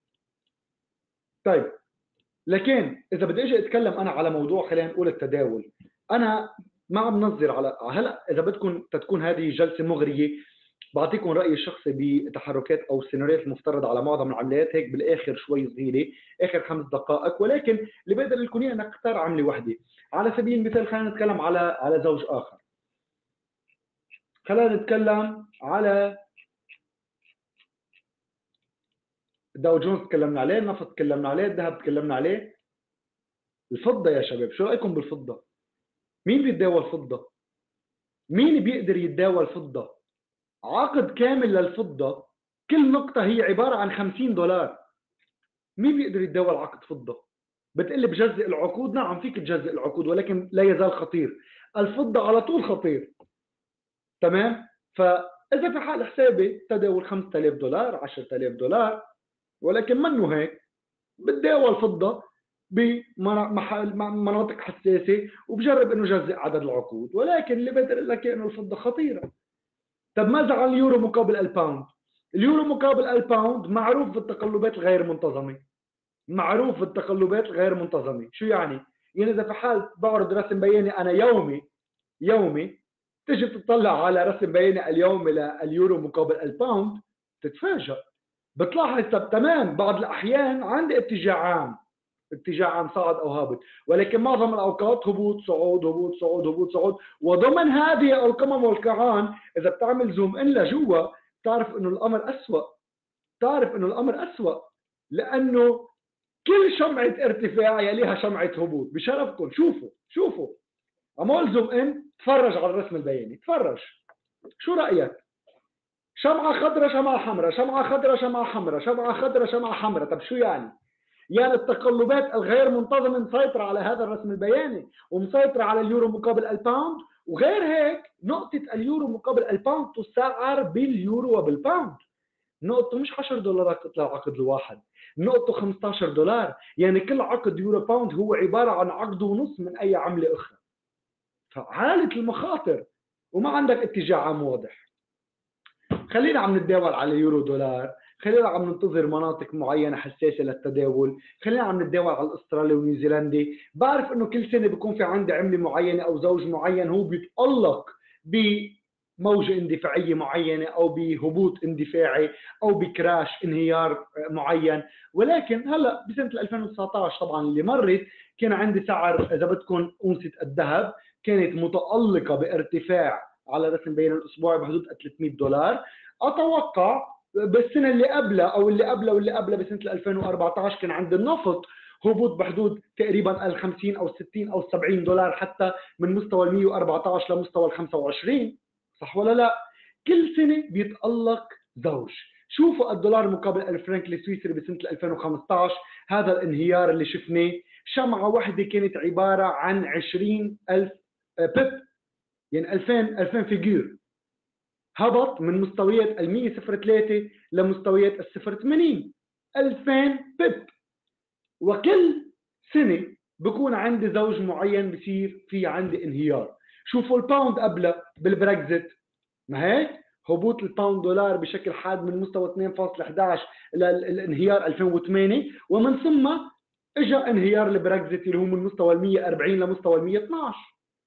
طيب، لكن اذا بدي اجي اتكلم انا على موضوع خلينا نقول التداول، انا ما عم نظر على هلا اذا بدكم تكون هذه جلسه مغريه بعطيكم رايي الشخصي بتحركات او السيناريوهات المفترضه على معظم العمليات هيك بالاخر شوي صغيره، اخر 5 دقائق، ولكن اللي بقدر لكم اياه انك تختار عمله واحده. على سبيل المثال خلينا نتكلم على زوج اخر. خلينا نتكلم على داو جونز، تكلمنا عليه، النفط تكلمنا عليه، الذهب تكلمنا عليه، الفضه يا شباب. شو رايكم بالفضه؟ مين بيتداول فضه؟ مين بيقدر يتداول فضه؟ عقد كامل للفضه، كل نقطه هي عباره عن $50. مين بيقدر يتداول عقد فضه؟ بتقلي بجزء العقود، نعم فيك تجزء العقود، ولكن لا يزال خطير. الفضه على طول خطير. تمام؟ فاذا في حال حسابي تداول $5000 $10000، ولكن منه هيك، بتداول فضه بمناطق حساسه وبجرب انه جزء عدد العقود، ولكن اللي بقدر اقول لك انه الفضه خطيره. طب ماذا عن اليورو مقابل الباوند؟ اليورو مقابل الباوند معروف بالتقلبات الغير منتظمه. معروف بالتقلبات الغير منتظمه. شو يعني؟ يعني اذا في حال بعرض رسم بياني انا يومي تجي تطلع على رسم بياني اليوم لليورو مقابل الباوند، تتفاجئ. بتلاحظ تمام بعض الاحيان عندي اتجاه عام صاعد او هابط، ولكن معظم الاوقات هبوط صعود هبوط صعود هبوط صعود. وضمن هذه القمم والقاعان اذا بتعمل زوم ان لجوا بتعرف انه الامر اسوء، لانه كل شمعة ارتفاع يليها شمعة هبوط. بشرفكم شوفوا عمول زوم ان، تفرج على الرسم البياني، تفرج. شو رأيك؟ شمعة خضراء شمعة حمراء، شمعة خضراء شمعة حمراء، شمعة خضراء شمعة حمراء. طب شو يعني؟ يعني التقلبات الغير منتظمة مسيطرة على هذا الرسم البياني، ومسيطرة على اليورو مقابل الباوند. وغير هيك نقطة اليورو مقابل الباوند تسعر باليورو وبالباوند. نقطته مش $10 للعقد الواحد، نقطته $15. يعني كل عقد يورو باوند هو عبارة عن عقد ونص من أي عملة أخرى. فعالة المخاطر وما عندك اتجاه عام واضح. خلينا عم نتداول على يورو دولار، خلينا عم ننتظر مناطق معينة حساسة للتداول، خلينا عم نتداول على الاسترالي والنيوزيلندي. بعرف انه كل سنة بيكون في عندي عملة معينة او زوج معين هو بيتألق بموجة اندفاعية معينة او بهبوط اندفاعي او بكراش انهيار معين. ولكن هلا بسنة 2019 طبعا اللي مرت كان عندي سعر اذا بدكم اونصة الذهب كانت متألقة بارتفاع على رسم بين الاسبوع بحدود $300. اتوقع بالسنه اللي قبلها او اللي قبلها واللي قبلها بسنه 2014 كان عند النفط هبوط بحدود تقريبا ال50 او 60 او $70 حتى من مستوى ال114 لمستوى ال25. صح ولا لا؟ كل سنه بيتألق زوج. شوفوا الدولار مقابل الفرنك السويسري بسنه 2015، هذا الانهيار اللي شفناه، شمعه واحده كانت عباره عن 20,000 بيب، يعني 2000 فيجور، هبط من مستويات ال100.03 لمستويات ال0.80، 2000 بيب. وكل سنه بكون عندي زوج معين بصير في عندي انهيار. شوفوا الباوند قبل بالبريكزيت، ما هيك هبوط الباوند دولار بشكل حاد من مستوى 2.11 للانهيار 2008، ومن ثم اجى انهيار البريكزيت اللي هو من مستوى ال140 لمستوى ال112.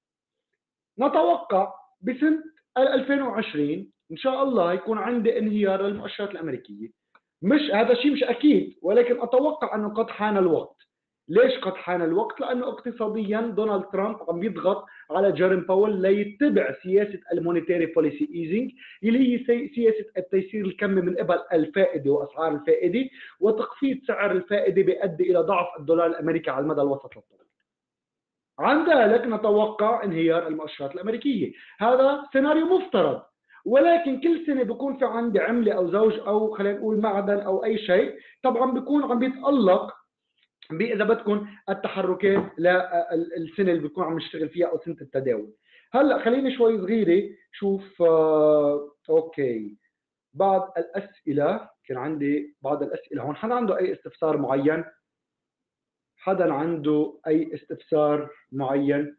نتوقع بسنة 2020 إن شاء الله يكون عندي انهيار للمؤشرات الأمريكية. مش هذا الشيء مش أكيد، ولكن أتوقع أنه قد حان الوقت. ليش قد حان الوقت؟ لأنه اقتصاديا دونالد ترامب عم يضغط على جيروم باول ليتبع سياسة المونيتاري بوليسي ايزنج، اللي هي سياسة التيسير الكمي من قبل الفائدة وأسعار الفائدة، وتخفيض سعر الفائدة بيؤدي إلى ضعف الدولار الأمريكي على المدى الوسط للطويل. عن ذلك نتوقع انهيار المؤشرات الأمريكية. هذا سيناريو مفترض، ولكن كل سنة بيكون في عندي عملة أو زوج أو خلينا نقول معدن أو أي شيء، طبعا بيكون عم بيتألق إذا بدكم التحركات للسنة اللي بيكون عم نشتغل فيها أو سنة التداول. هلا خليني شوي صغيرة شوف. أوكي، بعض الأسئلة، كان عندي بعض الأسئلة هون. حدا عنده أي استفسار معين؟ حدا عنده أي استفسار معين؟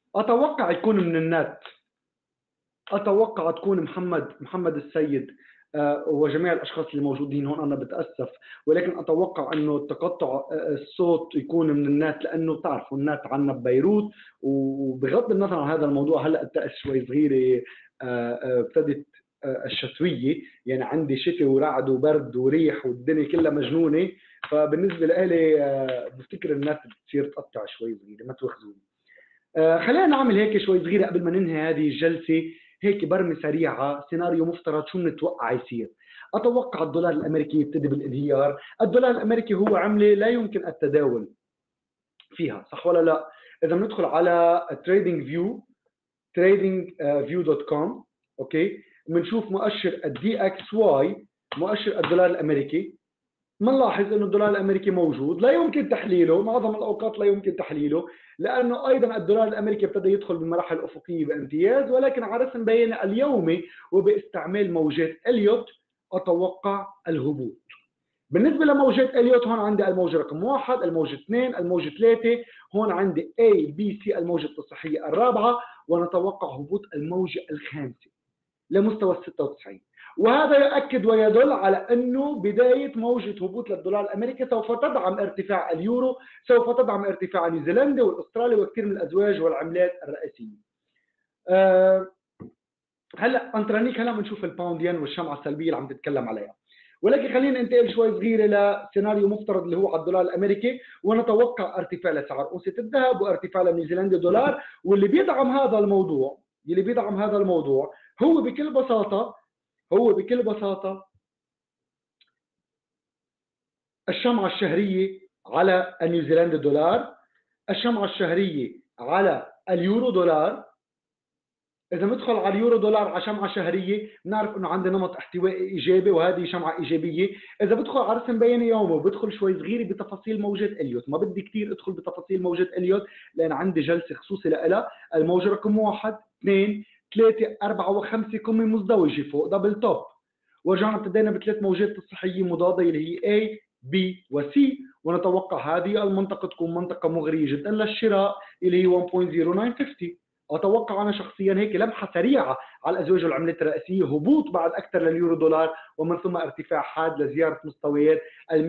أتوقع يكون من النت، أتوقع تكون محمد السيد وجميع الاشخاص اللي موجودين هون، انا بتاسف، ولكن اتوقع انه تقطع الصوت يكون من النت، لانه بتعرفوا النت عندنا ببيروت، وبغض النظر عن هذا الموضوع هلا الطقس شوي صغيره ابتدت الشتويه، يعني عندي شتي ورعد وبرد وريح والدنيا كلها مجنونه، فبالنسبه لي بفتكر النت بتصير تقطع شوي صغيره، ما تواخذوني. خلينا نعمل هيك شوي صغيره قبل ما ننهي هذه الجلسه، هيك برمي سريعه، سيناريو مفترض شو بنتوقع يصير. اتوقع الدولار الامريكي يبتدي بالانهيار. الدولار الامريكي هو عمله لا يمكن التداول فيها، صح ولا لا؟ اذا بندخل على تريدنج فيو، tradingview.com، اوكي، بنشوف مؤشر الدي اكس واي، مؤشر الدولار الامريكي، بنلاحظ انه الدولار الامريكي موجود، لا يمكن تحليله، معظم الاوقات لا يمكن تحليله، لانه ايضا الدولار الامريكي ابتدى يدخل بالمراحل الافقيه بامتياز، ولكن على رسم بيانه اليومي وباستعمال موجات اليوت اتوقع الهبوط. بالنسبه لموجات اليوت، هون عندي الموجه رقم 1، الموجه 2، الموجه 3، هون عندي A B C الموجه التصحيحيه الرابعه، ونتوقع هبوط الموجه الخامسه لمستوى 96. وهذا يؤكد ويدل على انه بدايه موجه هبوط للدولار الامريكي سوف تدعم ارتفاع اليورو، سوف تدعم ارتفاع نيوزيلندا والاسترالي وكثير من الازواج والعملات الرئيسيه. هلا انترانيك، هلا بنشوف الباوند ين والشمعه السلبيه اللي عم تتكلم عليها، ولكن خلينا ننتقل شوي صغيره لسيناريو مفترض اللي هو على الدولار الامريكي، ونتوقع ارتفاع لسعر اونصه الذهب وارتفاع للنيوزيلندي دولار. واللي بيدعم هذا الموضوع، هو بكل بساطه الشمعه الشهريه على النيوزيلندي دولار، الشمعه الشهريه على اليورو دولار. اذا ندخل على اليورو دولار على شمعه شهريه، بنعرف انه عندنا نمط احتوائي ايجابي وهذه شمعه ايجابيه. اذا بدخل على رسم بياني يومي وبدخل شوي صغيره بتفاصيل موجات اليوت، ما بدي كثير ادخل بتفاصيل موجات اليوت لان عندي جلسه خصوصي لها. الموجه رقم 1 2 3 4 و5 قمه مزدوجه فوق دبل توب، ورجعنا ابتدينا بثلاث موجات تصحيحيه مضاده اللي هي A B و C، ونتوقع هذه المنطقه تكون منطقه مغريه جدا للشراء اللي هي 1.0950. اتوقع انا شخصيا هيك لمحه سريعه على الازواج والعملات الرئيسيه، هبوط بعد اكثر لليورو دولار، ومن ثم ارتفاع حاد لزياره مستويات ال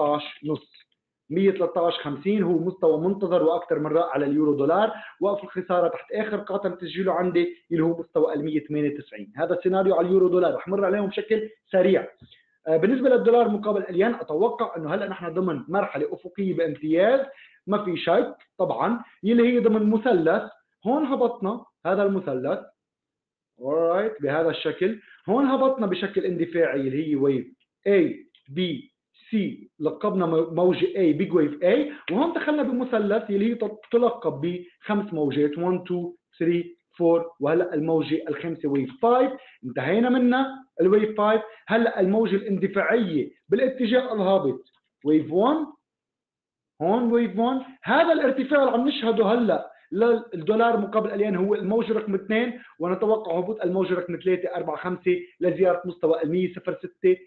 113.50 هو مستوى منتظر واكثر من رائع لليورو دولار. وقف الخساره تحت اخر قاطع تسجيله عندي اللي هو مستوى ال 198. هذا السيناريو على اليورو دولار، رح مر عليهم بشكل سريع. بالنسبه للدولار مقابل الين، اتوقع انه هلا نحن ضمن مرحله افقيه بامتياز، ما في شك طبعا، يلي هي ضمن مثلث. هون هبطنا هذا المثلث alright بهذا الشكل، هون هبطنا بشكل اندفاعي اللي هي ويف A B C، لقبنا موجة A بيج ويف A، وهون دخلنا بمثلث اللي هي تلقب بخمس موجات 1 2 3 4، وهلا الموجة الخامسة ويف 5 انتهينا منها الويف 5. هلا الموجة الاندفاعية بالاتجاه الهابط ويف 1، هون ويف 1. هذا الارتفاع اللي عم نشهده هلا للدولار مقابل الين هو الموجة رقم 2، ونتوقع هبوط الموجة رقم 3 4 5 لزيارة مستوى ال 106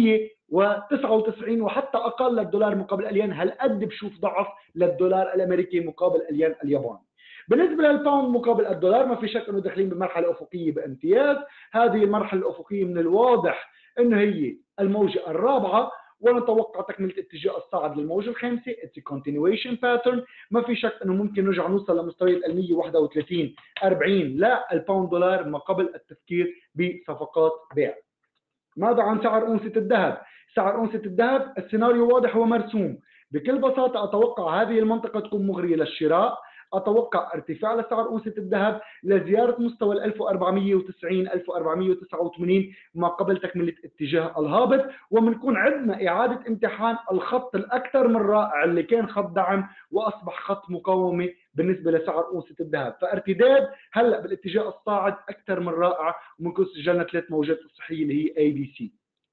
199 وحتى اقل للدولار مقابل الين. هالقد بشوف ضعف للدولار الامريكي مقابل الين الياباني. بالنسبه للباوند مقابل الدولار، ما في شك انه داخلين بمرحله افقيه بامتياز. هذه المرحله الافقيه من الواضح انه هي الموجه الرابعه، ونتوقع تكمله اتجاه الصاعد للموجه الخامسه. اتس كونتينيويشن باترن. ما في شك انه ممكن نرجع نوصل لمستويات ال 131 40 لا الباوند دولار ما قبل التفكير بصفقات بيع. ماذا عن سعر أونصة الذهب؟ سعر أونصة الذهب السيناريو واضح ومرسوم. بكل بساطة أتوقع هذه المنطقة تكون مغرية للشراء. أتوقع ارتفاع لسعر أونصة الذهب لزيارة مستوى ال 1490 1489 ما قبل تكملة اتجاه الهابط، وبنكون عندنا إعادة امتحان الخط الأكثر من رائع اللي كان خط دعم وأصبح خط مقاومة بالنسبة لسعر أونصة الذهب. فارتداد هلا بالاتجاه الصاعد أكثر من رائع، وممكن سجلنا ثلاث موجات تصحيحية اللي هي ABC.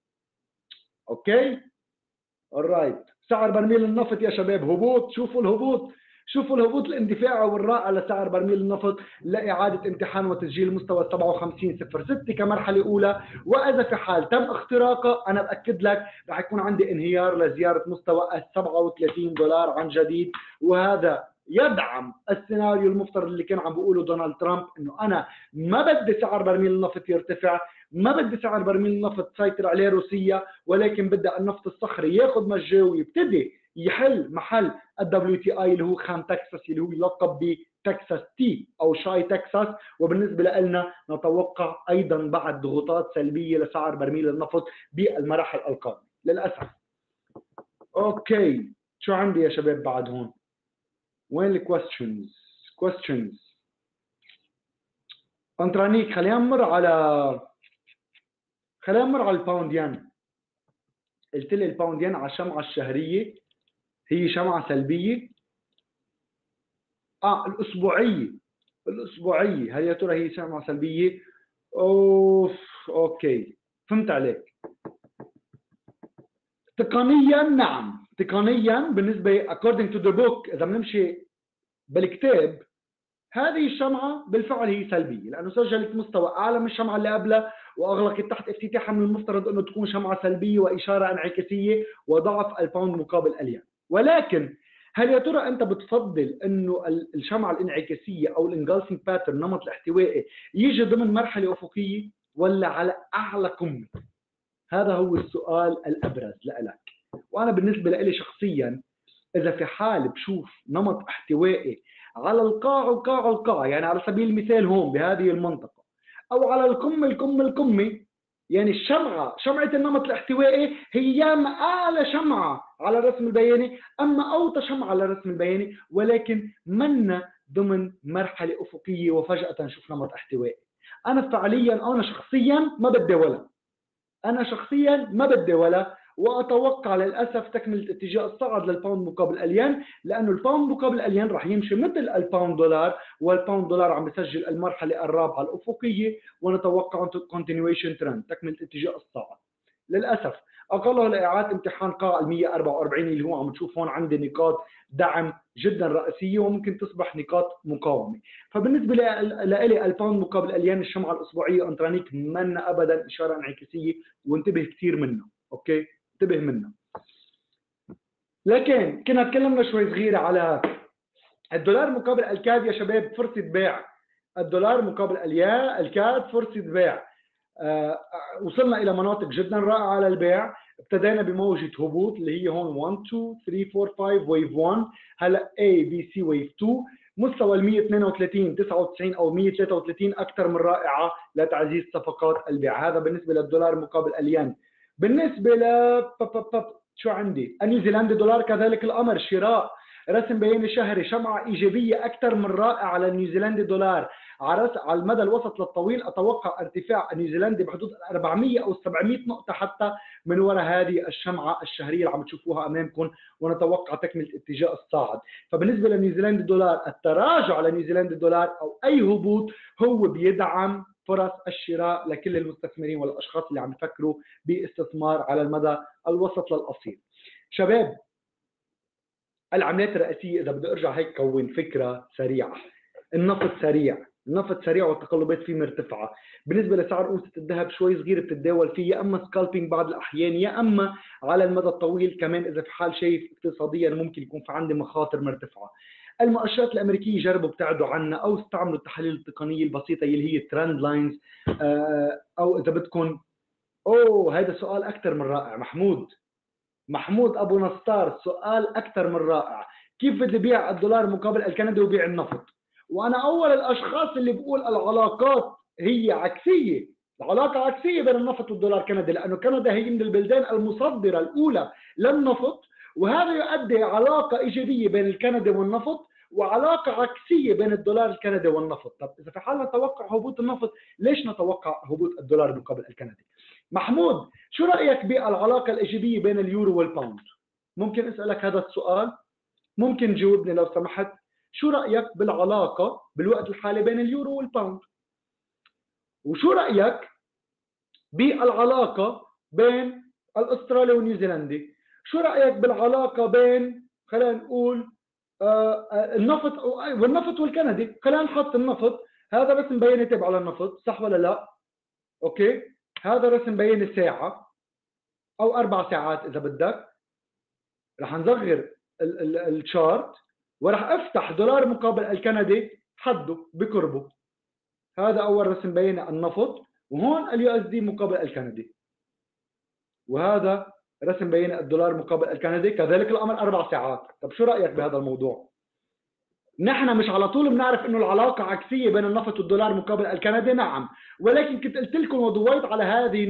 أوكي؟ alright. سعر برميل النفط يا شباب هبوط. شوفوا الهبوط الاندفاعي والرائع لسعر برميل النفط لإعادة امتحان وتسجيل مستوى 57.06 كمرحلة أولى. وإذا في حال تم اختراقه أنا بأكد لك رح يكون عندي انهيار لزيارة مستوى $37 عن جديد، وهذا يدعم السيناريو المفترض اللي كان عم بيقوله دونالد ترامب، انه انا ما بدي سعر برميل النفط يرتفع، ما بدي سعر برميل النفط تسيطر عليه روسيا، ولكن بدي النفط الصخري ياخذ مجاه ويبتدي يحل محل الدبليو تي اي اللي هو خام تكساس اللي هو يلقب بتكساس تي او شاي تكساس. وبالنسبه لنا نتوقع ايضا بعد ضغوطات سلبيه لسعر برميل النفط بالمراحل القادمه للاسف. اوكي، شو عندي يا شباب بعد هون؟ وين الكويستشنز؟ انترانيك، خلينا نمر على الباوند ين. قلت لي الباوند ين على الشمعة الشهرية هي شمعة سلبية. الأسبوعية هل يا ترى هي شمعة سلبية؟ اوف، اوكي، فهمت عليك. تقنيا نعم، تقنيا بالنسبة according to the book، إذا بنمشي بالكتاب هذه الشمعة بالفعل هي سلبية، لأنه سجلت مستوى أعلى من الشمعة اللي قبلها وأغلقت تحت افتتاحها. من المفترض أنه تكون شمعة سلبية وإشارة انعكاسية وضعف الباوند مقابل الين. ولكن هل يا ترى أنت بتفضل أنه الشمعة الانعكاسية أو الانجلسنج باترن، النمط الاحتوائي، يجي ضمن مرحلة أفقية ولا على أعلى قمة؟ هذا هو السؤال الأبرز لك. وأنا بالنسبة لي شخصيا، إذا في حال بشوف نمط احتوائي على القاع، يعني على سبيل المثال هون بهذه المنطقة، أو على القمة، يعني شمعة النمط الاحتوائي هي ياما أعلى شمعة على الرسم البياني أما أوطى شمعة على الرسم البياني، ولكن منا ضمن مرحلة أفقية وفجأة نشوف نمط احتوائي. أنا شخصيا ما بدي ولا واتوقع للاسف تكمله اتجاه الصعد للباوند مقابل الين، لانه الباوند مقابل الين راح يمشي مثل الباوند دولار، والباوند دولار عم بيسجل المرحله الرابعه الافقيه، ونتوقع continuation ترند، تكمله اتجاه الصعد. للاسف اقله لاعاده امتحان قاع ال 144 اللي هو عم تشوف هون عندي نقاط دعم جدا رئيسيه وممكن تصبح نقاط مقاومه. فبالنسبه لي الباوند مقابل الين الشمعه الاسبوعيه انترانيك منا ابدا اشاره انعكاسيه، وانتبه كثير منها. اوكي، انتبه منها. لكن كنا تكلمنا شوي صغيره على الدولار مقابل الكاد يا شباب، فرصه بيع. الدولار مقابل الكاد فرصه بيع. وصلنا الى مناطق جدا رائعه للبيع. ابتدينا بموجه هبوط اللي هي هون 1 2 3 4 5 ويف 1، هلا A B C ويف 2. مستوى ال 132 99 او 133 اكثر من رائعه لتعزيز صفقات البيع. هذا بالنسبه للدولار مقابل الين. بالنسبه شو عندي؟ النيوزيلندي دولار كذلك الامر، شراء. رسم بياني شهري، شمعه ايجابيه اكثر من رائعه على النيوزيلندي دولار. على المدى الوسط للطويل اتوقع ارتفاع النيوزيلندي بحدود 400 او 700 نقطه حتى من وراء هذه الشمعه الشهريه اللي عم تشوفوها امامكم، ونتوقع تكمله اتجاه الصاعد. فبالنسبه لنيوزيلندي دولار، التراجع على نيوزيلندي دولار او اي هبوط هو بيدعم فرص الشراء لكل المستثمرين والاشخاص اللي عم يفكروا باستثمار على المدى الوسط للقصير. شباب، العمليات الرئيسيه اذا بدي ارجع هيك كون فكره سريعه، النفط سريع والتقلبات فيه مرتفعه. بالنسبه لسعر اونصه الذهب شوي صغير بتتداول فيه، يا اما سكالبينج بعض الاحيان، يا اما على المدى الطويل كمان اذا في حال شايف اقتصاديا ممكن يكون في عندي مخاطر مرتفعه. المؤشرات الامريكيه جربوا ابتعدوا عنها او استعملوا التحاليل التقنيه البسيطه اللي هي ترند لاينز، او اذا بدكم هذا سؤال اكثر من رائع. محمود ابو نصار، سؤال اكثر من رائع. كيف بدي بيع الدولار مقابل الكندي وبيع النفط؟ وانا اول الاشخاص اللي بقول العلاقات هي عكسيه، العلاقه عكسيه بين النفط والدولار الكندي، لانه كندا هي من البلدان المصدره الاولى للنفط، وهذا يؤدي علاقه ايجابيه بين الكندي والنفط وعلاقه عكسيه بين الدولار الكندي والنفط. طب اذا في حال نتوقع هبوط النفط، ليش نتوقع هبوط الدولار مقابل الكندي؟ محمود، شو رايك بالعلاقه الايجابيه بين اليورو والباوند؟ ممكن اسالك هذا السؤال؟ ممكن تجاوبني لو سمحت؟ شو رأيك بالعلاقة بالوقت الحالي بين اليورو والباوند؟ وشو رأيك بالعلاقة بين الأسترالي والنيوزيلندي؟ شو رأيك بالعلاقة بين، خلينا نقول، النفط والنفط والكندي؟ خلينا نحط النفط، هذا رسم بياني تبع للنفط، صح ولا لا؟ اوكي، هذا رسم بياني ساعة أو 4 ساعات إذا بدك. رح نصغر الشارت وراح افتح دولار مقابل الكندي حده بقربه. هذا اول رسم بين النفط، وهون اليو اس دي مقابل الكندي، وهذا رسم بين الدولار مقابل الكندي، كذلك الامر 4 ساعات. طب شو رايك بهذا الموضوع؟ نحن مش على طول بنعرف انه العلاقه عكسيه بين النفط والدولار مقابل الكندي، نعم، ولكن كنت قلت لكم وضويت على هذه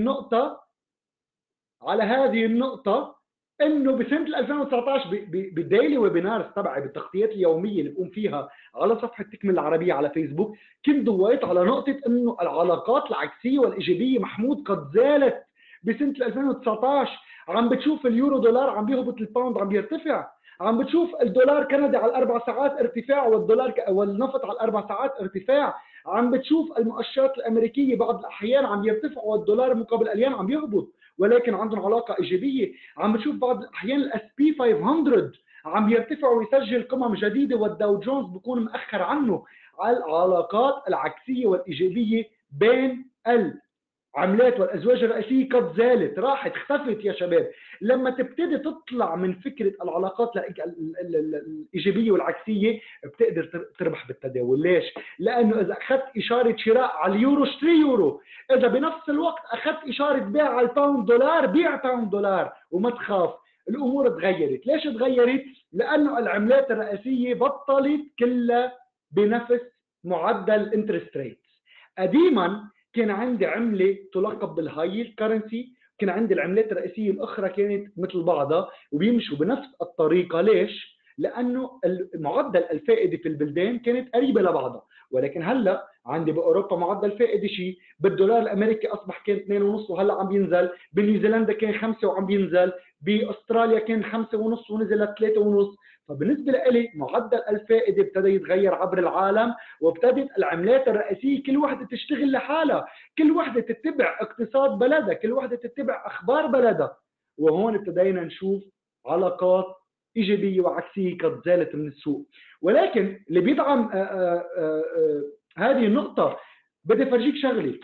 النقطه انه بسنه 2019 بالديلي ويبينارز تبعي، بالتغطيات اليوميه اللي بقوم فيها على صفحه تكمل العربيه على فيسبوك، كنت ضويت على نقطه انه العلاقات العكسيه والايجابيه محمود قد زالت بسنه 2019. عم بتشوف اليورو دولار عم بيهبط، الباوند عم بيرتفع، عم بتشوف الدولار كندي على ال4 ساعات ارتفاع، والنفط على ال4 ساعات ارتفاع، عم بتشوف المؤشرات الامريكيه بعض الاحيان عم يرتفع والدولار مقابل الين عم يهبط، ولكن عندهم علاقه ايجابيه. عم بتشوف بعض الاحيان الاس بي 500 عم يرتفع ويسجل قمم جديده، والداو جونز بيكون مأخر عنه. على العلاقات العكسيه والايجابيه بين العملات والازواج الرئيسيه قد زالت، راحت، اختفت يا شباب. لما تبتدي تطلع من فكره العلاقات الايجابيه والعكسيه بتقدر تربح بالتداول. ليش؟ لانه اذا اخذت اشاره شراء على اليورو اشتري يورو، اذا بنفس الوقت اخذت اشاره بيع على الباوند دولار بيع باوند دولار، وما تخاف. الامور تغيرت. ليش تغيرت؟ لانه العملات الرئيسيه بطلت كلها بنفس معدل انترست ريت. قديما كان عندي عمله تلقب بالهاي كرنسي، كان عندي العملات الرئيسيه الاخرى كانت مثل بعضها وبيمشوا بنفس الطريقه. ليش؟ لانه معدل الفائده في البلدان كانت قريبه لبعضها. ولكن هلا عندي باوروبا معدل فائده شيء، بالدولار الامريكي اصبح كان 2.5 وهلا عم بينزل، بنيوزيلندا كان 5 وعم بينزل، باستراليا كان 5.5 ونزل ل 3.5. فبالنسبه لي معدل الفائده ابتدى يتغير عبر العالم، وابتدت العملات الرئيسيه كل وحده تشتغل لحالها، كل وحده تتبع اقتصاد بلدها، كل وحده تتبع اخبار بلدها. وهون ابتدينا نشوف علاقات ايجابيه وعكسيه قد زالت من السوق. ولكن اللي بيدعم هذه النقطه، بدي افرجيك شغله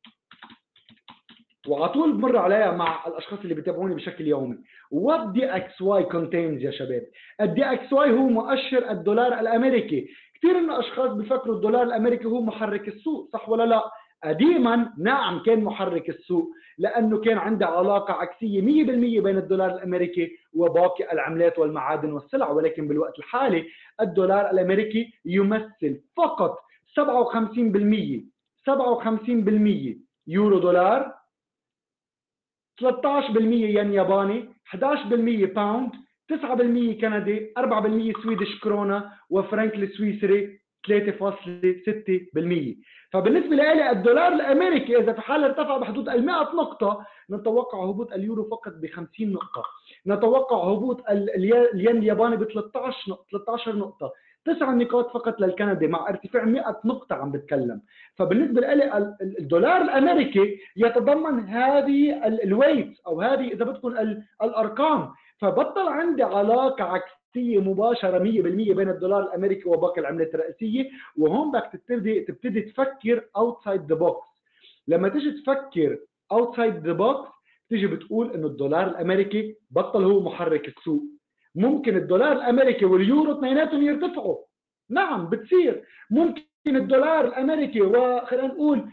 وعلى طول بمر عليها مع الاشخاص اللي بيتابعوني بشكل يومي. وات دي اكس واي كونتينز يا شباب؟ الدي اكس واي هو مؤشر الدولار الامريكي. كثير من الاشخاص بيفكروا الدولار الامريكي هو محرك السوق، صح ولا لا؟ قديما نعم كان محرك السوق، لانه كان عنده علاقه عكسيه 100% بين الدولار الامريكي وباقي العملات والمعادن والسلع. ولكن بالوقت الحالي الدولار الامريكي يمثل فقط 57% يورو دولار، 13% ين ياباني، 11% باوند، 9% كندي، 4% سويدش كرونا، وفرنك السويسري 3.6%. فبالنسبه لي الدولار الامريكي اذا في حال ارتفع بحدود ال 100 نقطه، نتوقع هبوط اليورو فقط ب 50 نقطه، نتوقع هبوط الين الياباني ب 13 نقطه، 9 نقاط فقط للكندي مع ارتفاع 100 نقطة عم بتكلم. فبالنسبة لي الدولار الأمريكي يتضمن هذه الويت أو هذه إذا بدكم الأرقام. فبطل عندي علاقة عكسية مباشرة 100% بين الدولار الأمريكي وباقي العملات الرئيسية. وهون بدك تبتدي تفكر outside the box. لما تيجي تفكر outside the box تيجي بتقول إنه الدولار الأمريكي بطل هو محرك السوق. ممكن الدولار الامريكي واليورو اثنيناتهم يرتفعوا، نعم بتصير. ممكن الدولار الامريكي وخلينا نقول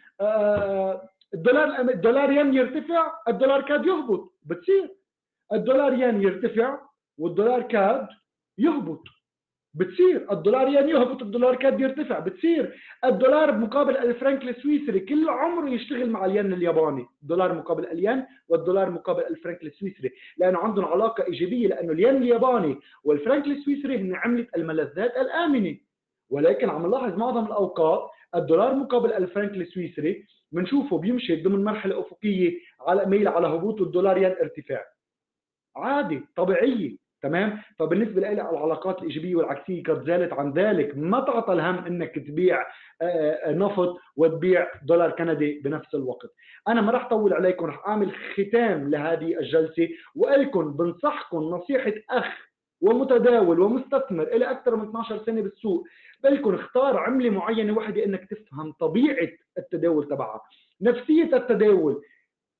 الدولار ين يرتفع، الدولار كاد يهبط، بتصير. الدولار ين يرتفع والدولار كاد يهبط، بتصير. الدولار ين يهبط الدولار كاد يرتفع، بتصير. الدولار مقابل الفرنك السويسري كل عمره يشتغل مع الين الياباني، الدولار مقابل الين والدولار مقابل الفرنك السويسري، لانه عندهم علاقه ايجابيه، لانه الين الياباني والفرنك السويسري هن عمله الملذات الامنه. ولكن عم نلاحظ معظم الاوقات الدولار مقابل الفرنك السويسري بنشوفه بيمشي ضمن مرحله افقيه على ميل على هبوط، والدولار ين ارتفاع، عادي طبيعيه. تمام. فبالنسبه لي العلاقات الايجابيه والعكسيه قد زالت عن ذلك. ما تعطى الهم انك تبيع نفط وتبيع دولار كندي بنفس الوقت. انا ما راح اطول عليكم، راح اعمل ختام لهذه الجلسه والكم بنصحكم نصيحه اخ ومتداول ومستثمر الى اكثر من 12 سنه بالسوق. بالكم اختار عمله معينه وحده انك تفهم طبيعه التداول تبعها، نفسيه التداول.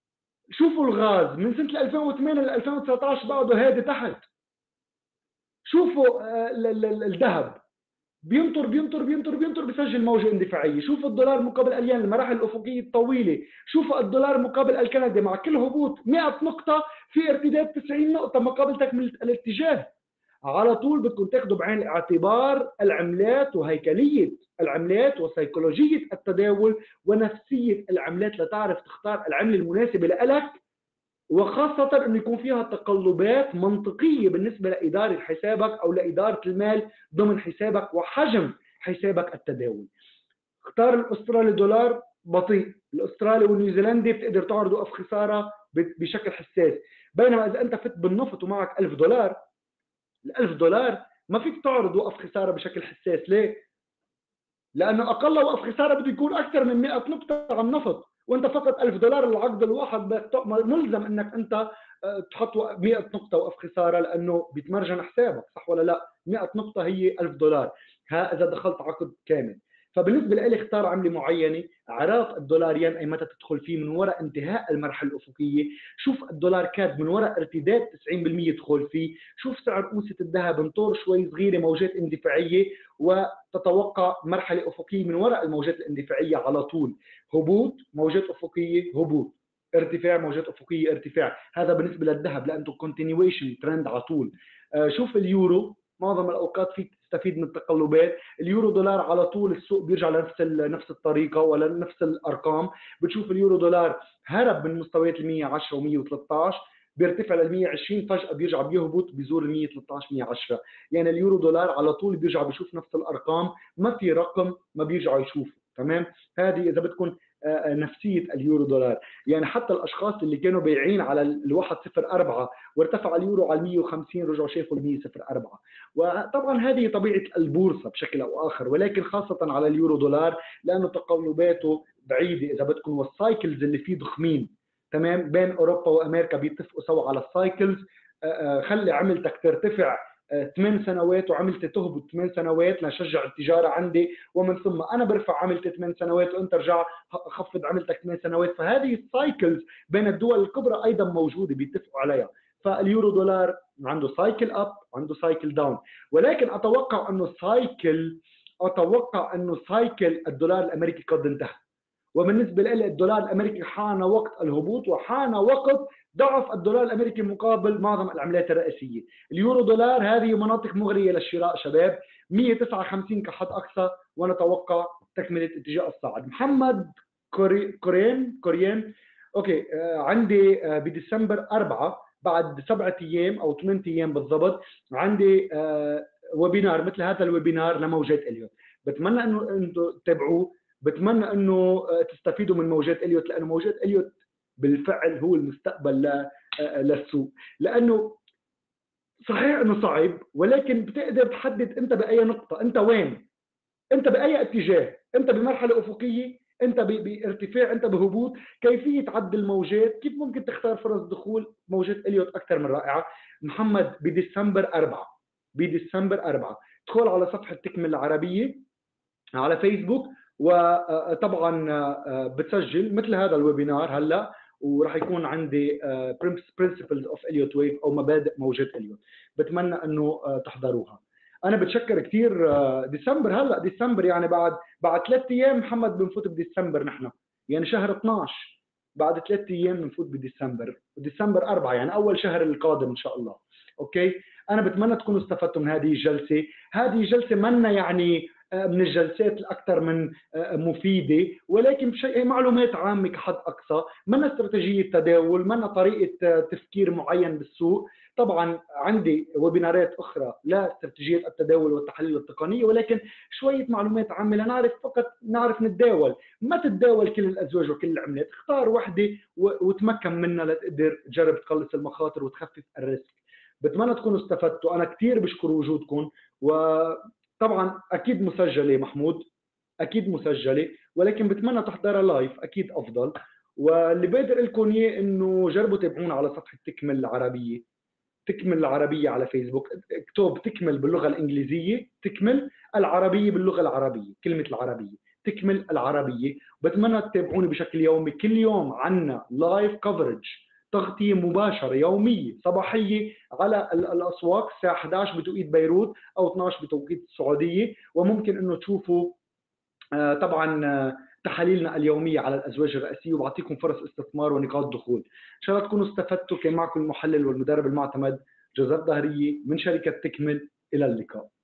شوفوا الغاز من سنه 2008 ل 2019 بعده هادي تحت. شوفوا الذهب بينطر بينطر بينطر بينطر بيسجل موجة اندفاعية. شوفوا الدولار مقابل الين، المراحل الأفقية الطويلة. شوفوا الدولار مقابل الكندي مع كل هبوط 100 نقطة في ارتداد 90 نقطة مقابل تكملة الاتجاه. على طول بدكم تاخذوا بعين الاعتبار العملات وهيكلية العملات وسيكولوجية التداول ونفسية العملات لتعرف تختار العملة المناسبة لك، وخاصة أن يكون فيها تقلبات منطقية بالنسبة لإدارة حسابك أو لإدارة المال ضمن حسابك وحجم حسابك التداول. اختار الأسترالي دولار بطيء، الأسترالي والنيوزيلندي بتقدر تعرض وقف خسارة بشكل حساس. بينما إذا أنت فت بالنفط ومعك $1000، $1000 ما فيك تعرض وقف خسارة بشكل حساس. ليه؟ لأنه أقل وقف خسارة بده يكون أكثر من 100 نقطة على النفط، وأنت فقط $1000 العقد الواحد ملزم أنك أنت تحط 100 نقطة وقف خسارة لأنه بيتمرجن حسابك، صح ولا لا؟ 100 نقطة هي $1000 ها إذا دخلت عقد كامل. فبالنسبة لي اختار عملة معينة، عراق الدولار ين أي متى تدخل فيه من وراء انتهاء المرحلة الأفقية. شوف الدولار كاد من وراء ارتداد 90% تدخل فيه. شوف سعر أونصة الذهب انطر شوي صغيرة موجات اندفاعية، وتتوقع مرحلة أفقية من وراء الموجات الاندفاعية على طول. هبوط موجات أفقية هبوط، ارتفاع موجات أفقية ارتفاع. هذا بالنسبة للذهب لأنه continuation ترند على طول. شوف اليورو، معظم الأوقات فيك تستفيد من التقلبات. اليورو دولار على طول السوق بيرجع لنفس الطريقة ولا نفس الأرقام. بتشوف اليورو دولار هرب من مستويات ال 110 و 113، بيرتفع لل 120، فجأة بيرجع بيهبط بيزور ال 113 110. يعني اليورو دولار على طول بيرجع بيشوف نفس الأرقام، ما في رقم ما بيرجعوا يشوفوا. تمام؟ هذه إذا بدكم نفسية اليورو دولار. يعني حتى الأشخاص اللي كانوا بايعين على الواحد 0.4 وارتفع اليورو على 150 رجعوا شافوا ال 100.04. وطبعا هذه طبيعة البورصة بشكل أو آخر، ولكن خاصة على اليورو دولار لأنه تقلباته بعيدة إذا بدكم، والسايكلز اللي فيه ضخمين. تمام؟ بين أوروبا وأمريكا بيتفقوا سوا على السايكلز. خلي عملتك ترتفع 8 سنوات وعملتي تهبط 8 سنوات لشجع التجاره عندي، ومن ثم انا برفع عملتي 8 سنوات وانت رجع خفض عملتك 8 سنوات. فهذه السايكلز بين الدول الكبرى ايضا موجوده بيتفقوا عليها. فاليورو دولار عنده سايكل اب وعنده سايكل داون، ولكن اتوقع انه سايكل الدولار الامريكي قد انتهى. وبالنسبه لي الدولار الامريكي حان وقت الهبوط وحان وقت ضعف الدولار الامريكي مقابل معظم العملات الرئيسيه. اليورو دولار هذه مناطق مغريه للشراء شباب، 159 كحد اقصى، ونتوقع تكمله اتجاه الصاعد. محمد كوريان اوكي. عندي بديسمبر 4 بعد 7 ايام او 8 ايام بالضبط عندي ويبينار مثل هذا الويبينار لموجات اليوت. بتمنى انه انتم تتابعوه، بتمنى انه تستفيدوا من موجات اليوت، لانه موجات اليوت بالفعل هو المستقبل للسوق. لانه صحيح انه صعب، ولكن بتقدر تحدد انت باي نقطه، انت وين، انت باي اتجاه، انت بمرحله افقيه، انت بارتفاع، انت بهبوط. كيفيه عد الموجات، كيف ممكن تختار فرص دخول موجات اليوت اكثر من رائعه. محمد بديسمبر 4 ادخل على صفحه تكمل العربيه على فيسبوك، وطبعا بتسجل مثل هذا الويبينار هلا، وراح يكون عندي Principles of Elliott Wave او مبادئ موجات اليوت. بتمنى انه تحضروها. انا بتشكر كثير. ديسمبر هلا ديسمبر يعني بعد 3 ايام محمد بنفوت بديسمبر نحن، يعني شهر 12 بعد 3 ايام بنفوت ديسمبر 4 يعني اول شهر القادم ان شاء الله. اوكي، انا بتمنى تكونوا استفدتوا من هذه الجلسه. هذه جلسه منا يعني من الجلسات الاكثر من مفيده، ولكن بشيء معلومات عامه كحد اقصى، من استراتيجيه تداول، من طريقه تفكير معين بالسوق. طبعا عندي ويبينارات اخرى لا استراتيجيه التداول والتحليل التقنيه، ولكن شويه معلومات عامه لنعرف فقط نعرف نتداول. ما تتداول كل الازواج وكل العملات، اختار وحده وتمكن منها لتقدر تجرب تقلص المخاطر وتخفف الريسك. بتمنى تكونوا استفدتوا. انا كثير بشكر وجودكم، وطبعا اكيد مسجله محمود، اكيد مسجله، ولكن بتمنى تحضرها لايف اكيد افضل. واللي بقدر لكم اياه انه جربوا تابعونا على صفحه تكمل العربيه على فيسبوك. اكتب تكمل باللغه الانجليزيه، تكمل العربيه باللغه العربيه، كلمه العربيه تكمل العربيه. بتمنى تتابعوني بشكل يومي، كل يوم عنا لايف كفرج تغطيه مباشره يوميه صباحيه على الاسواق الساعه 11 بتوقيت بيروت او 12 بتوقيت السعوديه. وممكن انه تشوفوا طبعا تحاليلنا اليوميه على الازواج الرئيسيه، وبعطيكم فرص استثمار ونقاط دخول. ان شاء الله تكونوا استفدتوا. كان معكم المحلل والمدرب المعتمد جوزيف ظهريه من شركه تكمل. الى اللقاء.